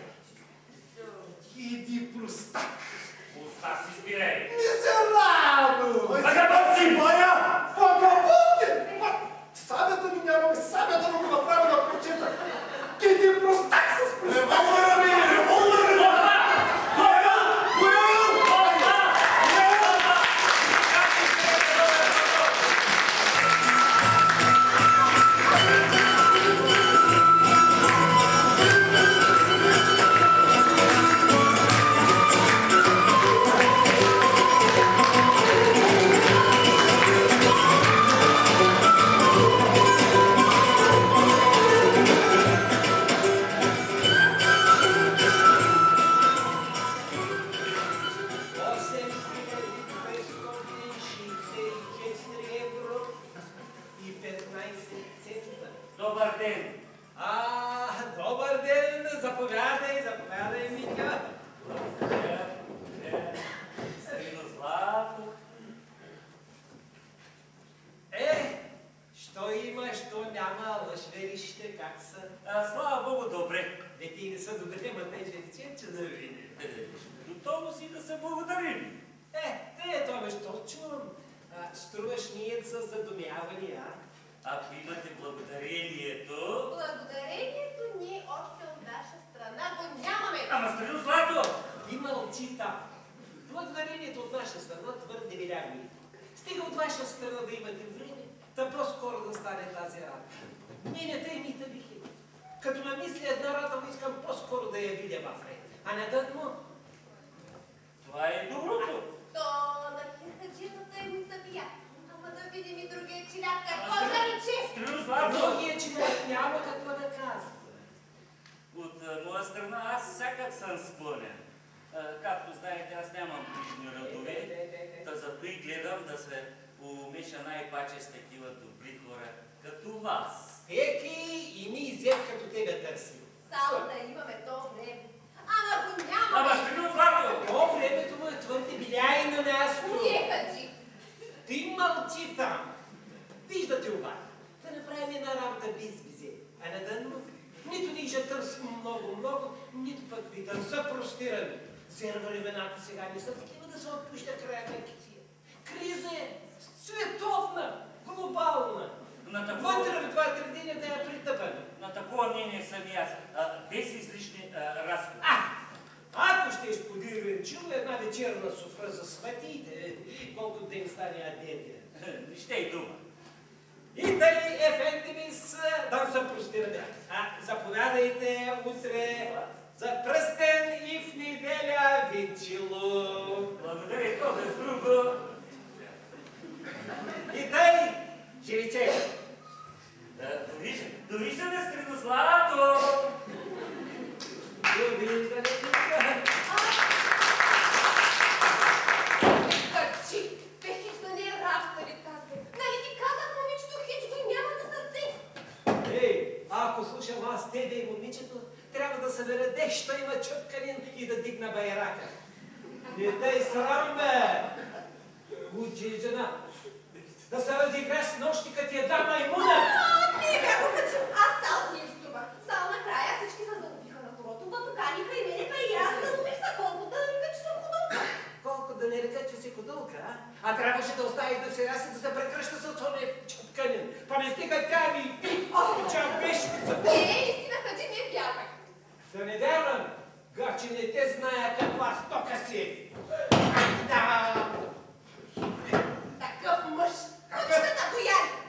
Speaker 5: Иди простак.
Speaker 6: Уста си спирай.
Speaker 5: Мизерабло!
Speaker 6: Вагабон си!
Speaker 5: Моя! Вагабон! Сабята ми нямаме, сабята да го направя на прочета. Иди простак с простак. Револвера ми! Револвера ми!
Speaker 6: Добър ден!
Speaker 1: Добър ден! Заповядай, заповядай, Митя.
Speaker 6: Средно злато.
Speaker 1: Що има, що няма, лъжверище, как са?
Speaker 6: Слава Богу, добре.
Speaker 1: Не ти не са добре, ма те ще речем, че да видим.
Speaker 6: Готово си да се благодарим.
Speaker 1: Това що чувам? Струваш ние за задумяване,
Speaker 6: Ако имате благодарението...
Speaker 2: Благодарението ние още от наша страна го нямаме.
Speaker 6: Ама средно злато!
Speaker 1: Ти мълчи там. Благодарението от наша страна твърде вилявни. Стига от ваша страна да имате време, да по-скоро да стане тази работа. Минете и мита бихи. Като намисля една работа, искам по-скоро да я видя в ред, а не да му.
Speaker 6: Това е доброто.
Speaker 2: То на хаджията е мита бия. Ама да видим и другия чиляк какво да рече.
Speaker 6: Средно злато!
Speaker 1: Другия чиляк няма какво да казва.
Speaker 6: От моя страна аз всякак съм склонен. Както знаете, аз нямам ближни родове, та зато и гледам да се умеша най-паче с такива добри хора, като вас.
Speaker 1: Еки и ми зем като тебе търсим.
Speaker 2: Само да имаме то време. Ама го нямаме.
Speaker 6: Ама средно злато!
Speaker 1: О, времето му е твърде биляй на място.
Speaker 2: Не, хаджи.
Speaker 1: Ти мълчи там. Виждате обаче, да направим една работа без визе, а не да нито ни ще търсим много, нито пък ви търса простираме. Зер времената сега не са такива да се отпуща края на кития. Криза е световна, глобална. Вътре в 2-3 дни да я притъпаме.
Speaker 6: На такова мнение съм и аз, без излишни разходи.
Speaker 1: Ако ще изподирвам чул една вечерна софра за сватите, колко да им стане адете.
Speaker 6: Ще и дума.
Speaker 1: И тъй, ефендимис, да се простираме. Заповядайте утре за пръстен и в неделя венчило.
Speaker 6: Благодаря, то без друго.
Speaker 1: И тъй, живиче.
Speaker 6: Довиждане, средно злато!
Speaker 1: Довиждане,
Speaker 2: Хаджи, хич да не е работа ли тази? Нали ти казах, момичето, хич го няма на сърце?
Speaker 1: ако слушам аз тебе и момичето, трябва да събера дещо има чупканин и да дигна байрака. Не дай срам, бе! Учи жена, да се разиграш с нощи, като ти е да маймуна!
Speaker 2: Не бе, Хаджи, аз сал си изтруба. Сал накрая всички се залупиха на хорото, па поканиха и мене, па и аз залупих за колко да река, че съм ходулка.
Speaker 1: Колко да не река, че си ходулка, а трябваше да остави дъщеря си да се прекръща с ония чупканин. Па не стига тя ми пи, че пешкица.
Speaker 2: Не, истина, Хаджи, не вярвах.
Speaker 1: Да не вярвам, гаче не те зная каква стока си. Да!
Speaker 2: Такъв мъж, кучетата бояли.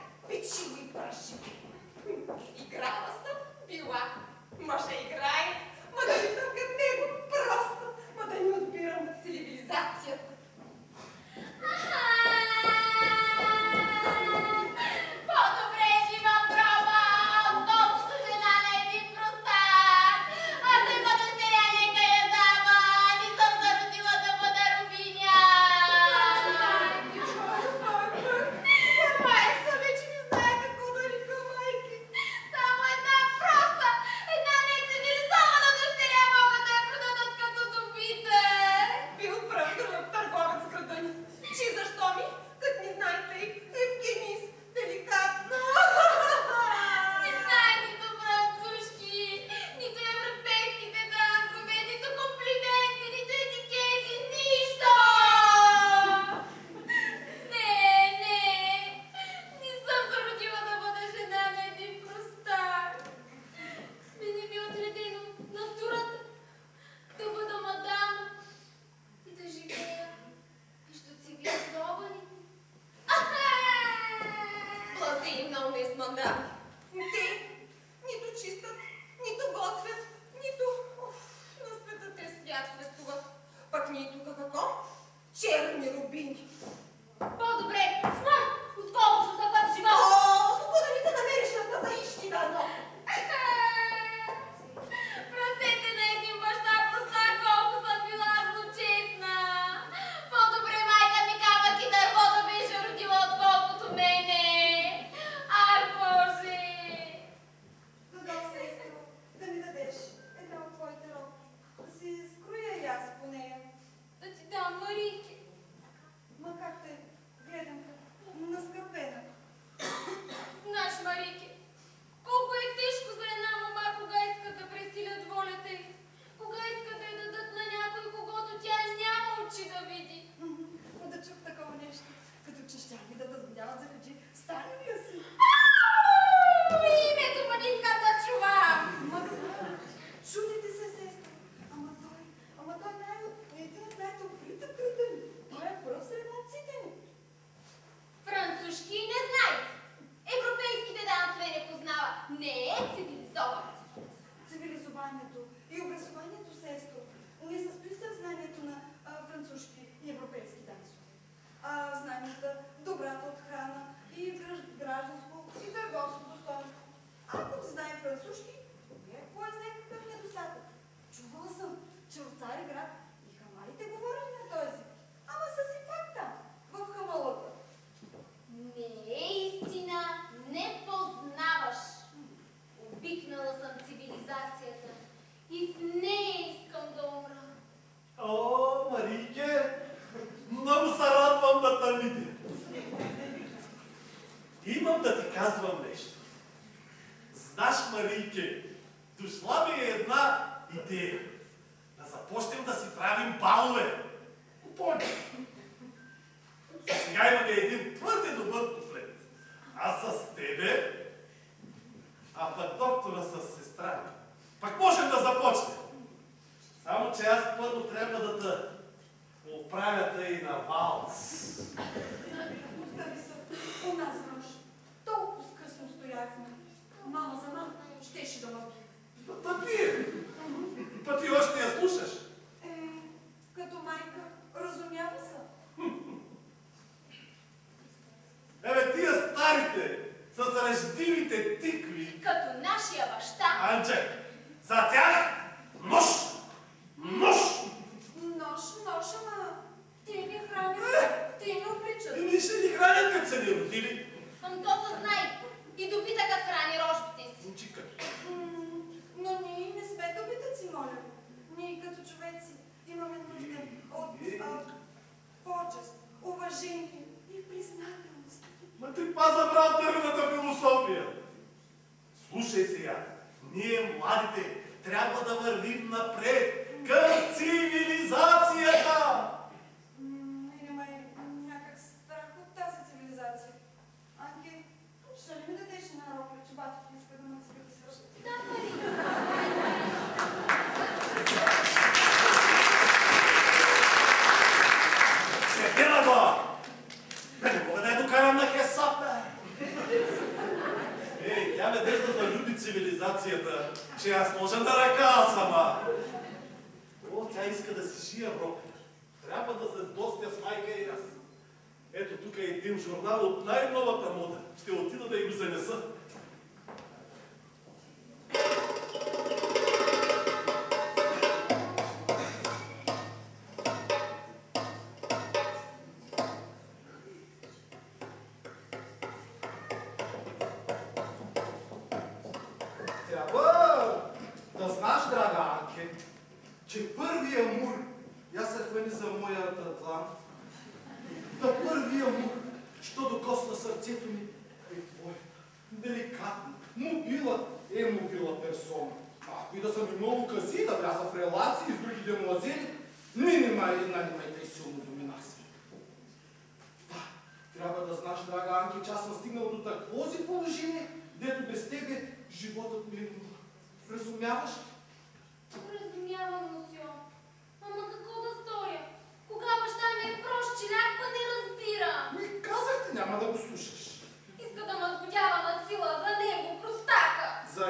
Speaker 2: долна измандами. Те нито чистят, нито готвят, нито на света те свят светуват. Пък ние тук какво? Черни рубини.
Speaker 4: По-добре смърт, отколкото да бъде живот.
Speaker 2: О, да ми се намериш на за ищина, но...
Speaker 4: В ръцете на един баща проста колко съм била злочестна. По-добре майка ми камък и дърво да беше родила, отколкото мене. Ай, Боже!
Speaker 3: Додох, сестро, да ми дадеш една от твоите робки, да си скроя и аз по нея.
Speaker 4: Да ти дам, Марийке.
Speaker 3: Ма как те гледам наскърбена.
Speaker 4: Знаеш, Марийке, колко е тежко за една мама, кога искат да пресилят волята й, кога искат да я дадат на някой, когото тя няма очи да види.
Speaker 3: Да чух такова нещо, като че ще ми да възгодяват за хаджи Станимия си.
Speaker 4: Името ма не искам да чувам.
Speaker 3: Ма, чудите се, сестро. Ама той е един от най-добрите в града ни. Той е пръв сред наците ни.
Speaker 4: Французки не знай. Европейските дансове не познава. Не е цивилизован.
Speaker 3: Цивилизованието и образованието, сестро, не състои се в знанието на французски и европейски дансове. В знанията добрата отхрана и гражданско и търговско достоинство. Ако ти знае французски, кой знае какъв недостатък? Чувала съм, че в Цариград и хамалите говорят на този. Ама са си факта в хамалата.
Speaker 4: Не е истина. Не познаваш. Обикнала съм цивилизацията и в нея искам да умра.
Speaker 5: О, Марийке, много се радвам да те видя. Имам да ти казвам нещо. Знаеш, Марийке, дошла ми е една идея. Да започнем да си правим балове. Помня. Сега имаме един твърде добър буфет. Аз с тебе, а пък доктора с сестра ми. Пък можем да започнем. Само че аз първо трябва да те оправя и на валс.
Speaker 3: Остави се у нас нощ. Толкова скъсно стояхме. Мама за мама щеше да мъги.
Speaker 5: Па ти още я слушаш.
Speaker 3: Като майка, разумява се.
Speaker 5: Тия старите, с ръждивите тикви.
Speaker 4: Като нашия баща.
Speaker 5: Анче, за тях нож! Нож!
Speaker 3: Нож, ама ти ни хранят, ти ни обличат.
Speaker 5: И ще ни хранят, като са ни родили.
Speaker 4: То се знае. И добитъкът храни рожбите си.
Speaker 5: Учи като.
Speaker 3: Но ние не сме добитъци, моля. Ние като човеци имаме нужда от почест, уважение и признателност.
Speaker 5: Ма ти паза, брат, дървната философия. Слушай сега, ние младите трябва да вървим напред към цивилизацията.
Speaker 3: Или ма е някак страх от тази цивилизация. Анки, ще ли ми дадеш една рокля, че батък иска да ме цвета свършат?
Speaker 4: Да, Мария.
Speaker 5: Светена го! Да не мога да я докарам на хесап, бе! Тя ме държа да люби цивилизацията, че аз може на ръка сама. Тя иска да си шия рокля. Трябва да се сдостя с майка и аз. Ето тук е един журнал от най-новата мода. Ще отида да й го занеса. Трябва да знаеш, драга Анке, че първия мур, я се хвани за моята длан, да първия мур, що докосна сърцето ми, е твой. Деликатно, мобила персона. Ако и да съм имало кази, да вляза в релации с други демуазели, нанимайте и силно доминация. Да, трябва да знаеш, драга Анке, че аз съм стигнал до такова си положение, дето без тебе животът ми е нула. Разумяваш?
Speaker 4: Разумявам, мусио. Ама какво да сторя? Кога баща ми е прост челяк, па не разбира.
Speaker 5: Ми казах ти, няма да го слушаш.
Speaker 4: Иска да ме сгодява на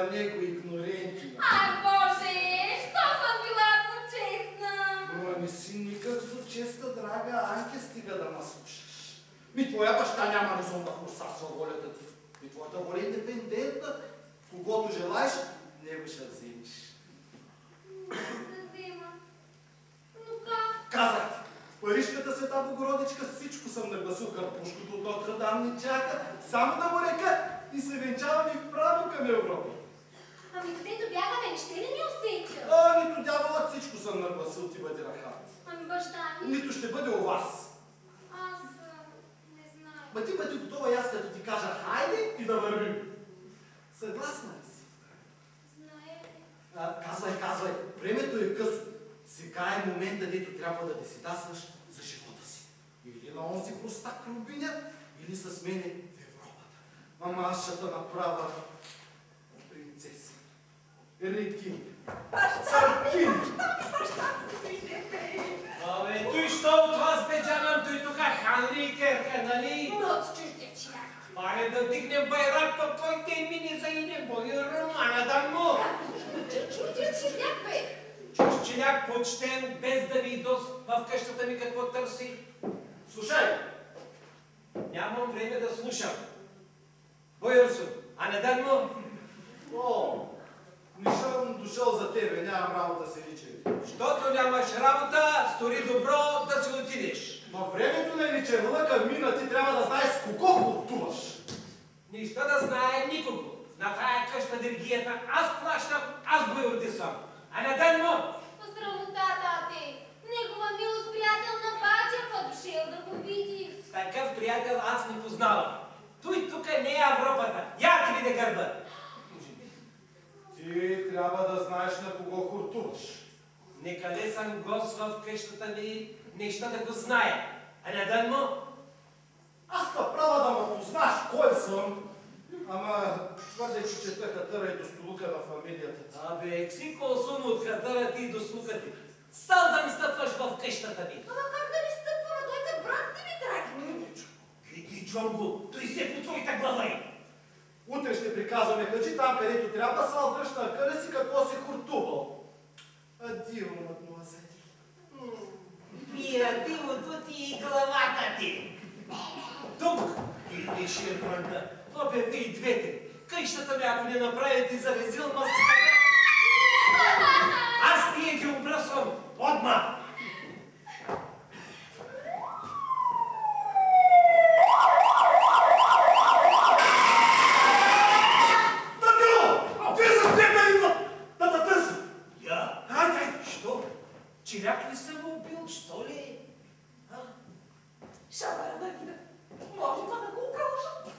Speaker 5: него игнорентина.
Speaker 4: Ай, Боже, що съм била злочестна?
Speaker 5: Но не си никак злочеста, драга Анке, стига да ма слушаш. Ми твоя баща няма резон да хурсасва волята ти. Ми твоята воля е индепендентна. Когото желаеш, него ще вземеш.
Speaker 4: Да взема. Но как?
Speaker 5: Казах ти, в Парижката Света Богородичка всичко съм нагласил, Карпушкото от Нотр-Дам ни чака, само да му река и се венчаваме право към Европа.
Speaker 4: Ами където бягаме, не ще ли ни усетя?
Speaker 5: Нито дяволът, всичко съм нагласил, ти бъде рахат.
Speaker 4: Ами баща ми?
Speaker 5: Нито ще бъде у вас.
Speaker 4: Аз не знам.
Speaker 5: Ма ти бъде готова и аз като ти кажа хайде и да вървим. Съгласна ли си?
Speaker 4: Знае.
Speaker 5: Казвай, времето е късно. Сега е момента, дето трябва да десидасваш за живота си. Или на онзи простак Рубиня, или с мене в Европата. Ама аз ще те направя принцеса. Регин. Църкин.
Speaker 1: Абе, той що от вас бе джанам, той тук хан ли и керка, нали?
Speaker 2: От чуждечия.
Speaker 1: Аре да вдигнем байрак, пък кой те мини за ине бой романа да му.
Speaker 2: Чуждечия, бе.
Speaker 1: Чужчеляк почтен, без да ви идос в къщата ми какво търси. Слушай! Нямам време да слушам. Бойорсо, а не дан му?
Speaker 5: О, не съм дошъл за тебе, нямам работа се личи.
Speaker 1: Щото нямаш работа, стори добро да си отидеш.
Speaker 5: Във времето на вечерлъка мина ти трябва да знаеш с кого пътуваш.
Speaker 1: Нищо да знае никого. На тая къща диригията аз плащам, аз бойорди съм. А не дан му?
Speaker 4: Посрамота, тате. Негова милост приятел на бача, дошел да го види.
Speaker 1: Такъв приятел аз не познавам. Той тук не е Европата. Я ти видя гърба.
Speaker 5: Ти трябва да знаеш на кого хуртуваш.
Speaker 1: Некъде съм гост в къщата ми, неща да го знае. А не дан му?
Speaker 5: Аз та права да ме познаеш кой съм. Ама твърде, че чета хатъра и до столука на фамилията ти.
Speaker 1: Абе, ксико сум от хатъра ти до слуха ти. Стал да ми стъпваш в къщата ми.
Speaker 2: Ама как да ми стъпваме? Той като брат сте ми, драги.
Speaker 1: Ги чувам го, той се по твоята глава е.
Speaker 5: Утре ще приказваме качи там, където трябва да сал дръж на къде си какво си хуртувал. Адио, мадмуазели.
Speaker 1: Пия дивото ти и главата ти. Тук и ширманда. Обе ви двете. Къщата ми, ако не направите за резилна стара, аз тие ги обръсвам. Отма! Чиряк ли съм го убил, що ли?
Speaker 3: Шабара да вида. Може да го окажа.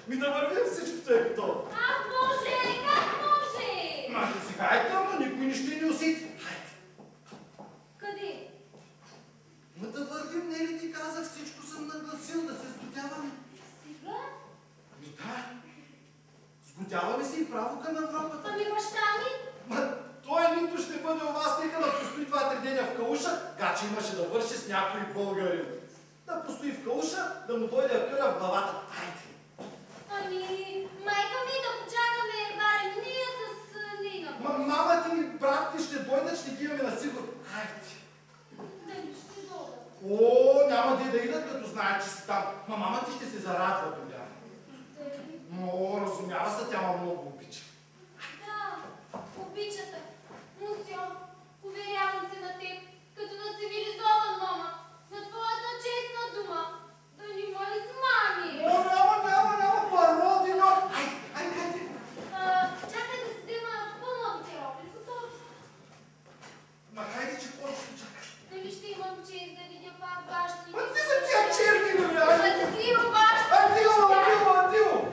Speaker 5: Ми да вървим, всичкото е готово.
Speaker 4: Как може? Как може?
Speaker 5: Ма да си хайде, ама никой не ще ни усети. Хайде.
Speaker 4: Къде?
Speaker 5: Ма да вървим, не ли ти казах, всичко съм нагласил, да се сгодяваме.
Speaker 4: Сега?
Speaker 5: Ми да. Сгодяваме се и право към Европата.
Speaker 4: Ами баща ми?
Speaker 5: Ма той нито ще бъде у вас, нека да постои 2-3 деня в Калуша, гаче имаше да върши с някой българин. Да постои в Калуша, да му дойде акъля в главата. Хайде.
Speaker 4: Ами, майка ми да почакаме барем ние с Лина.
Speaker 5: Мама ти и брат ти ще дойдат, ще ги имаме на сигурно. Хайде.
Speaker 4: Дали ще дойдат?
Speaker 5: О, няма да идат, като знаят, че си там. Ма мама ти ще се зарадва тогава.
Speaker 4: Дали?
Speaker 5: О, разумява се, тя ма много обича.
Speaker 4: Да, обичате. Мусьо, уверявам се на теб, като на цивилизован мама, на твоята честна дума, да ни ме измами.
Speaker 5: О, няма, пародино. Айде.
Speaker 4: Чакай да си взема по-новите робли, готови са.
Speaker 5: Ма хайде, че почва чакай.
Speaker 4: Дали ще имам чест да видя пак бащи?
Speaker 5: Ма ти са тия черни, нали?
Speaker 4: Адио, бащи!
Speaker 5: Адио!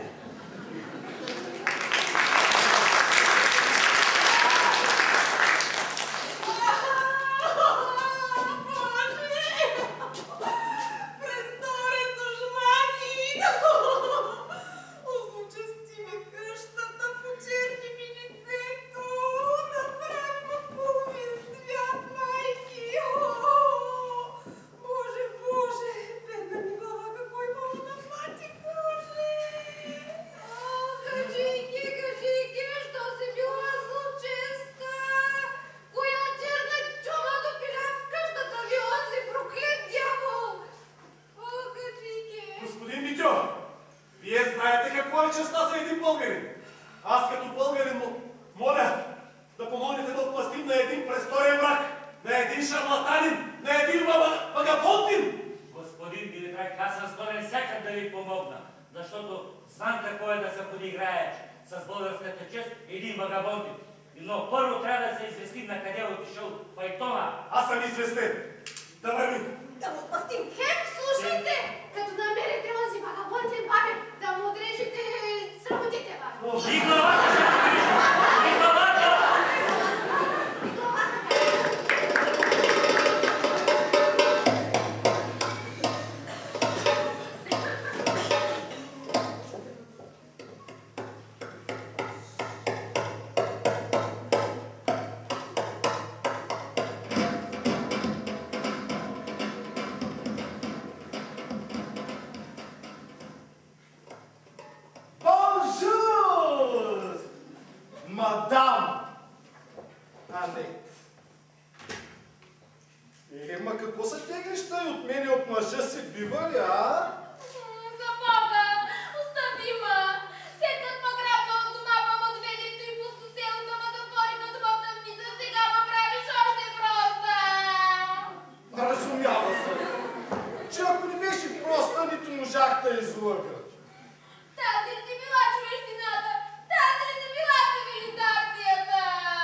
Speaker 5: Мадам Анет. Ма какво са тегнеща и от мен и от мъжа си бива ли, а?
Speaker 4: За Бога, остави ма! След като ма грабна от дома, ма отведе в той пусто село да ма затвори на домота ми, за сега ма правиш още проста!
Speaker 5: Разумява се. Че ако не беше проста, нито можах да излъга.
Speaker 4: Тази ли ти била човещината? Тази ли ти била цивилизацията?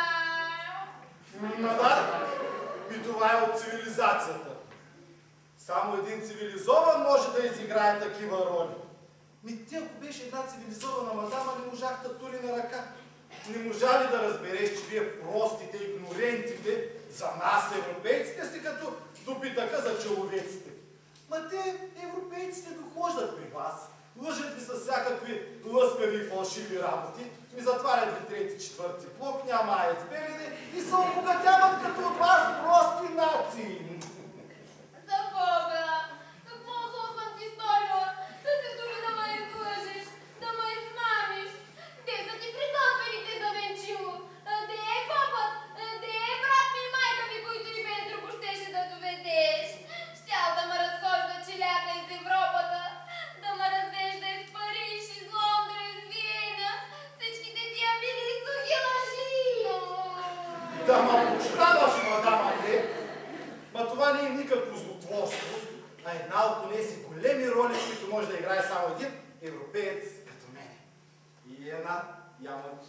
Speaker 5: Да, и това е от цивилизацията. Само един цивилизован може да изиграе такива роли. Ти ако беше една цивилизована мадама, не можах да тури на ръка. Не можа ли да разбереш, че вие простите, игнорентите, за нас европейците сте като допитака за човеците. Ма те, европейците, дохождат при вас. Лъжат ви с всякакви лъскави и фалшиви работи, ми затварят ви трети, четвърти блок, няма АЕЦ Белене и се обогатяват като от вас прости нации.
Speaker 4: За Бога! Какво зло съм ти сторила? Да се дори да ме излъжеш, да ме измамиш. Те са ти приготвените за венчило. Де е папът? Де е брат ми и майка ми, които и без друго щеше да доведеш? Щял да ме разхожда челяка из Европата, да ме развежда из Париж, из Лондра, из Виена. Всичките тия били сухи лъжи.
Speaker 5: Да ма пощаваш, мадама, не? Ма това не е никакво злотворство, а една от тези големи роли, които може да играе само един европеец като мен. И една ямъч.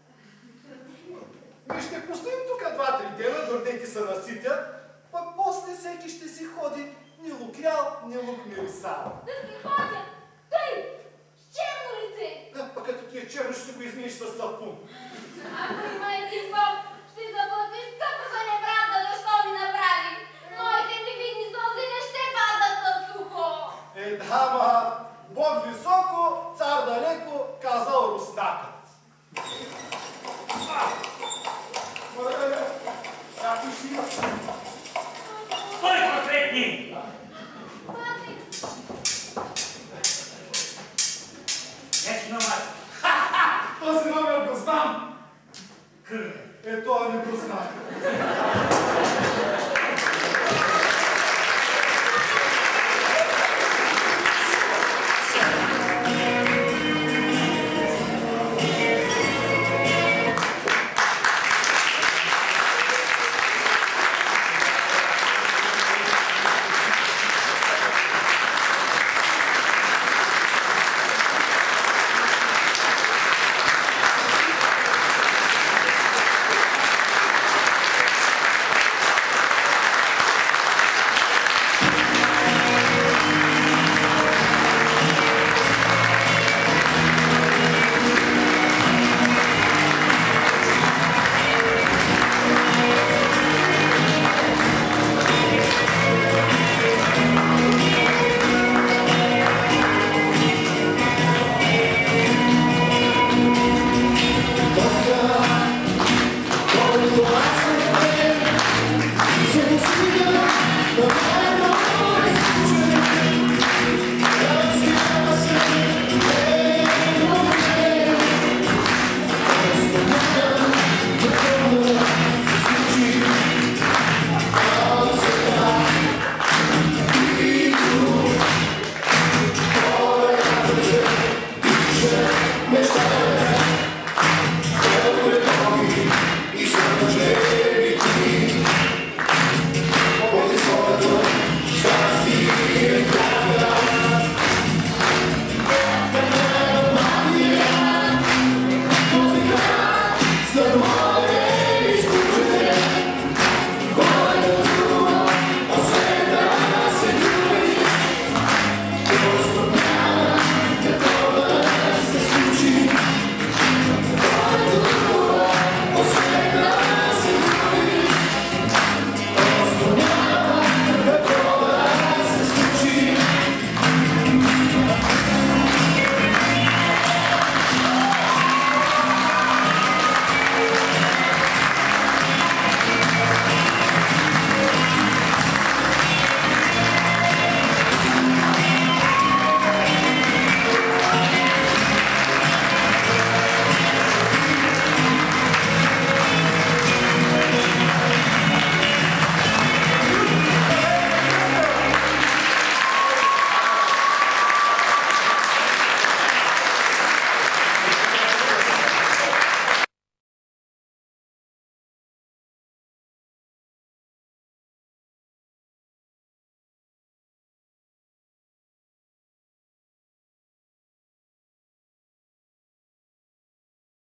Speaker 5: И ще постоим тук 2-3 дена, дорде ти се наситят, пък после всеки ще си ходи ни лукрял, ни лук мирисал.
Speaker 4: Да се ходя! Тъй! С черно ли
Speaker 5: черно ще си го измиеш с сапун.
Speaker 4: Ако има един поп, ще заплатиш скъпо за неправда, що ми направи. Моите невинни сълзи не ще падат на сухо.
Speaker 5: Дама, Бог високо, цар далеко, казал руснакът. Какви си има?
Speaker 6: Стой, проклетни!
Speaker 4: Патрик,
Speaker 6: Нещо на маса.
Speaker 5: Този номер го знам. Ето, не го знам.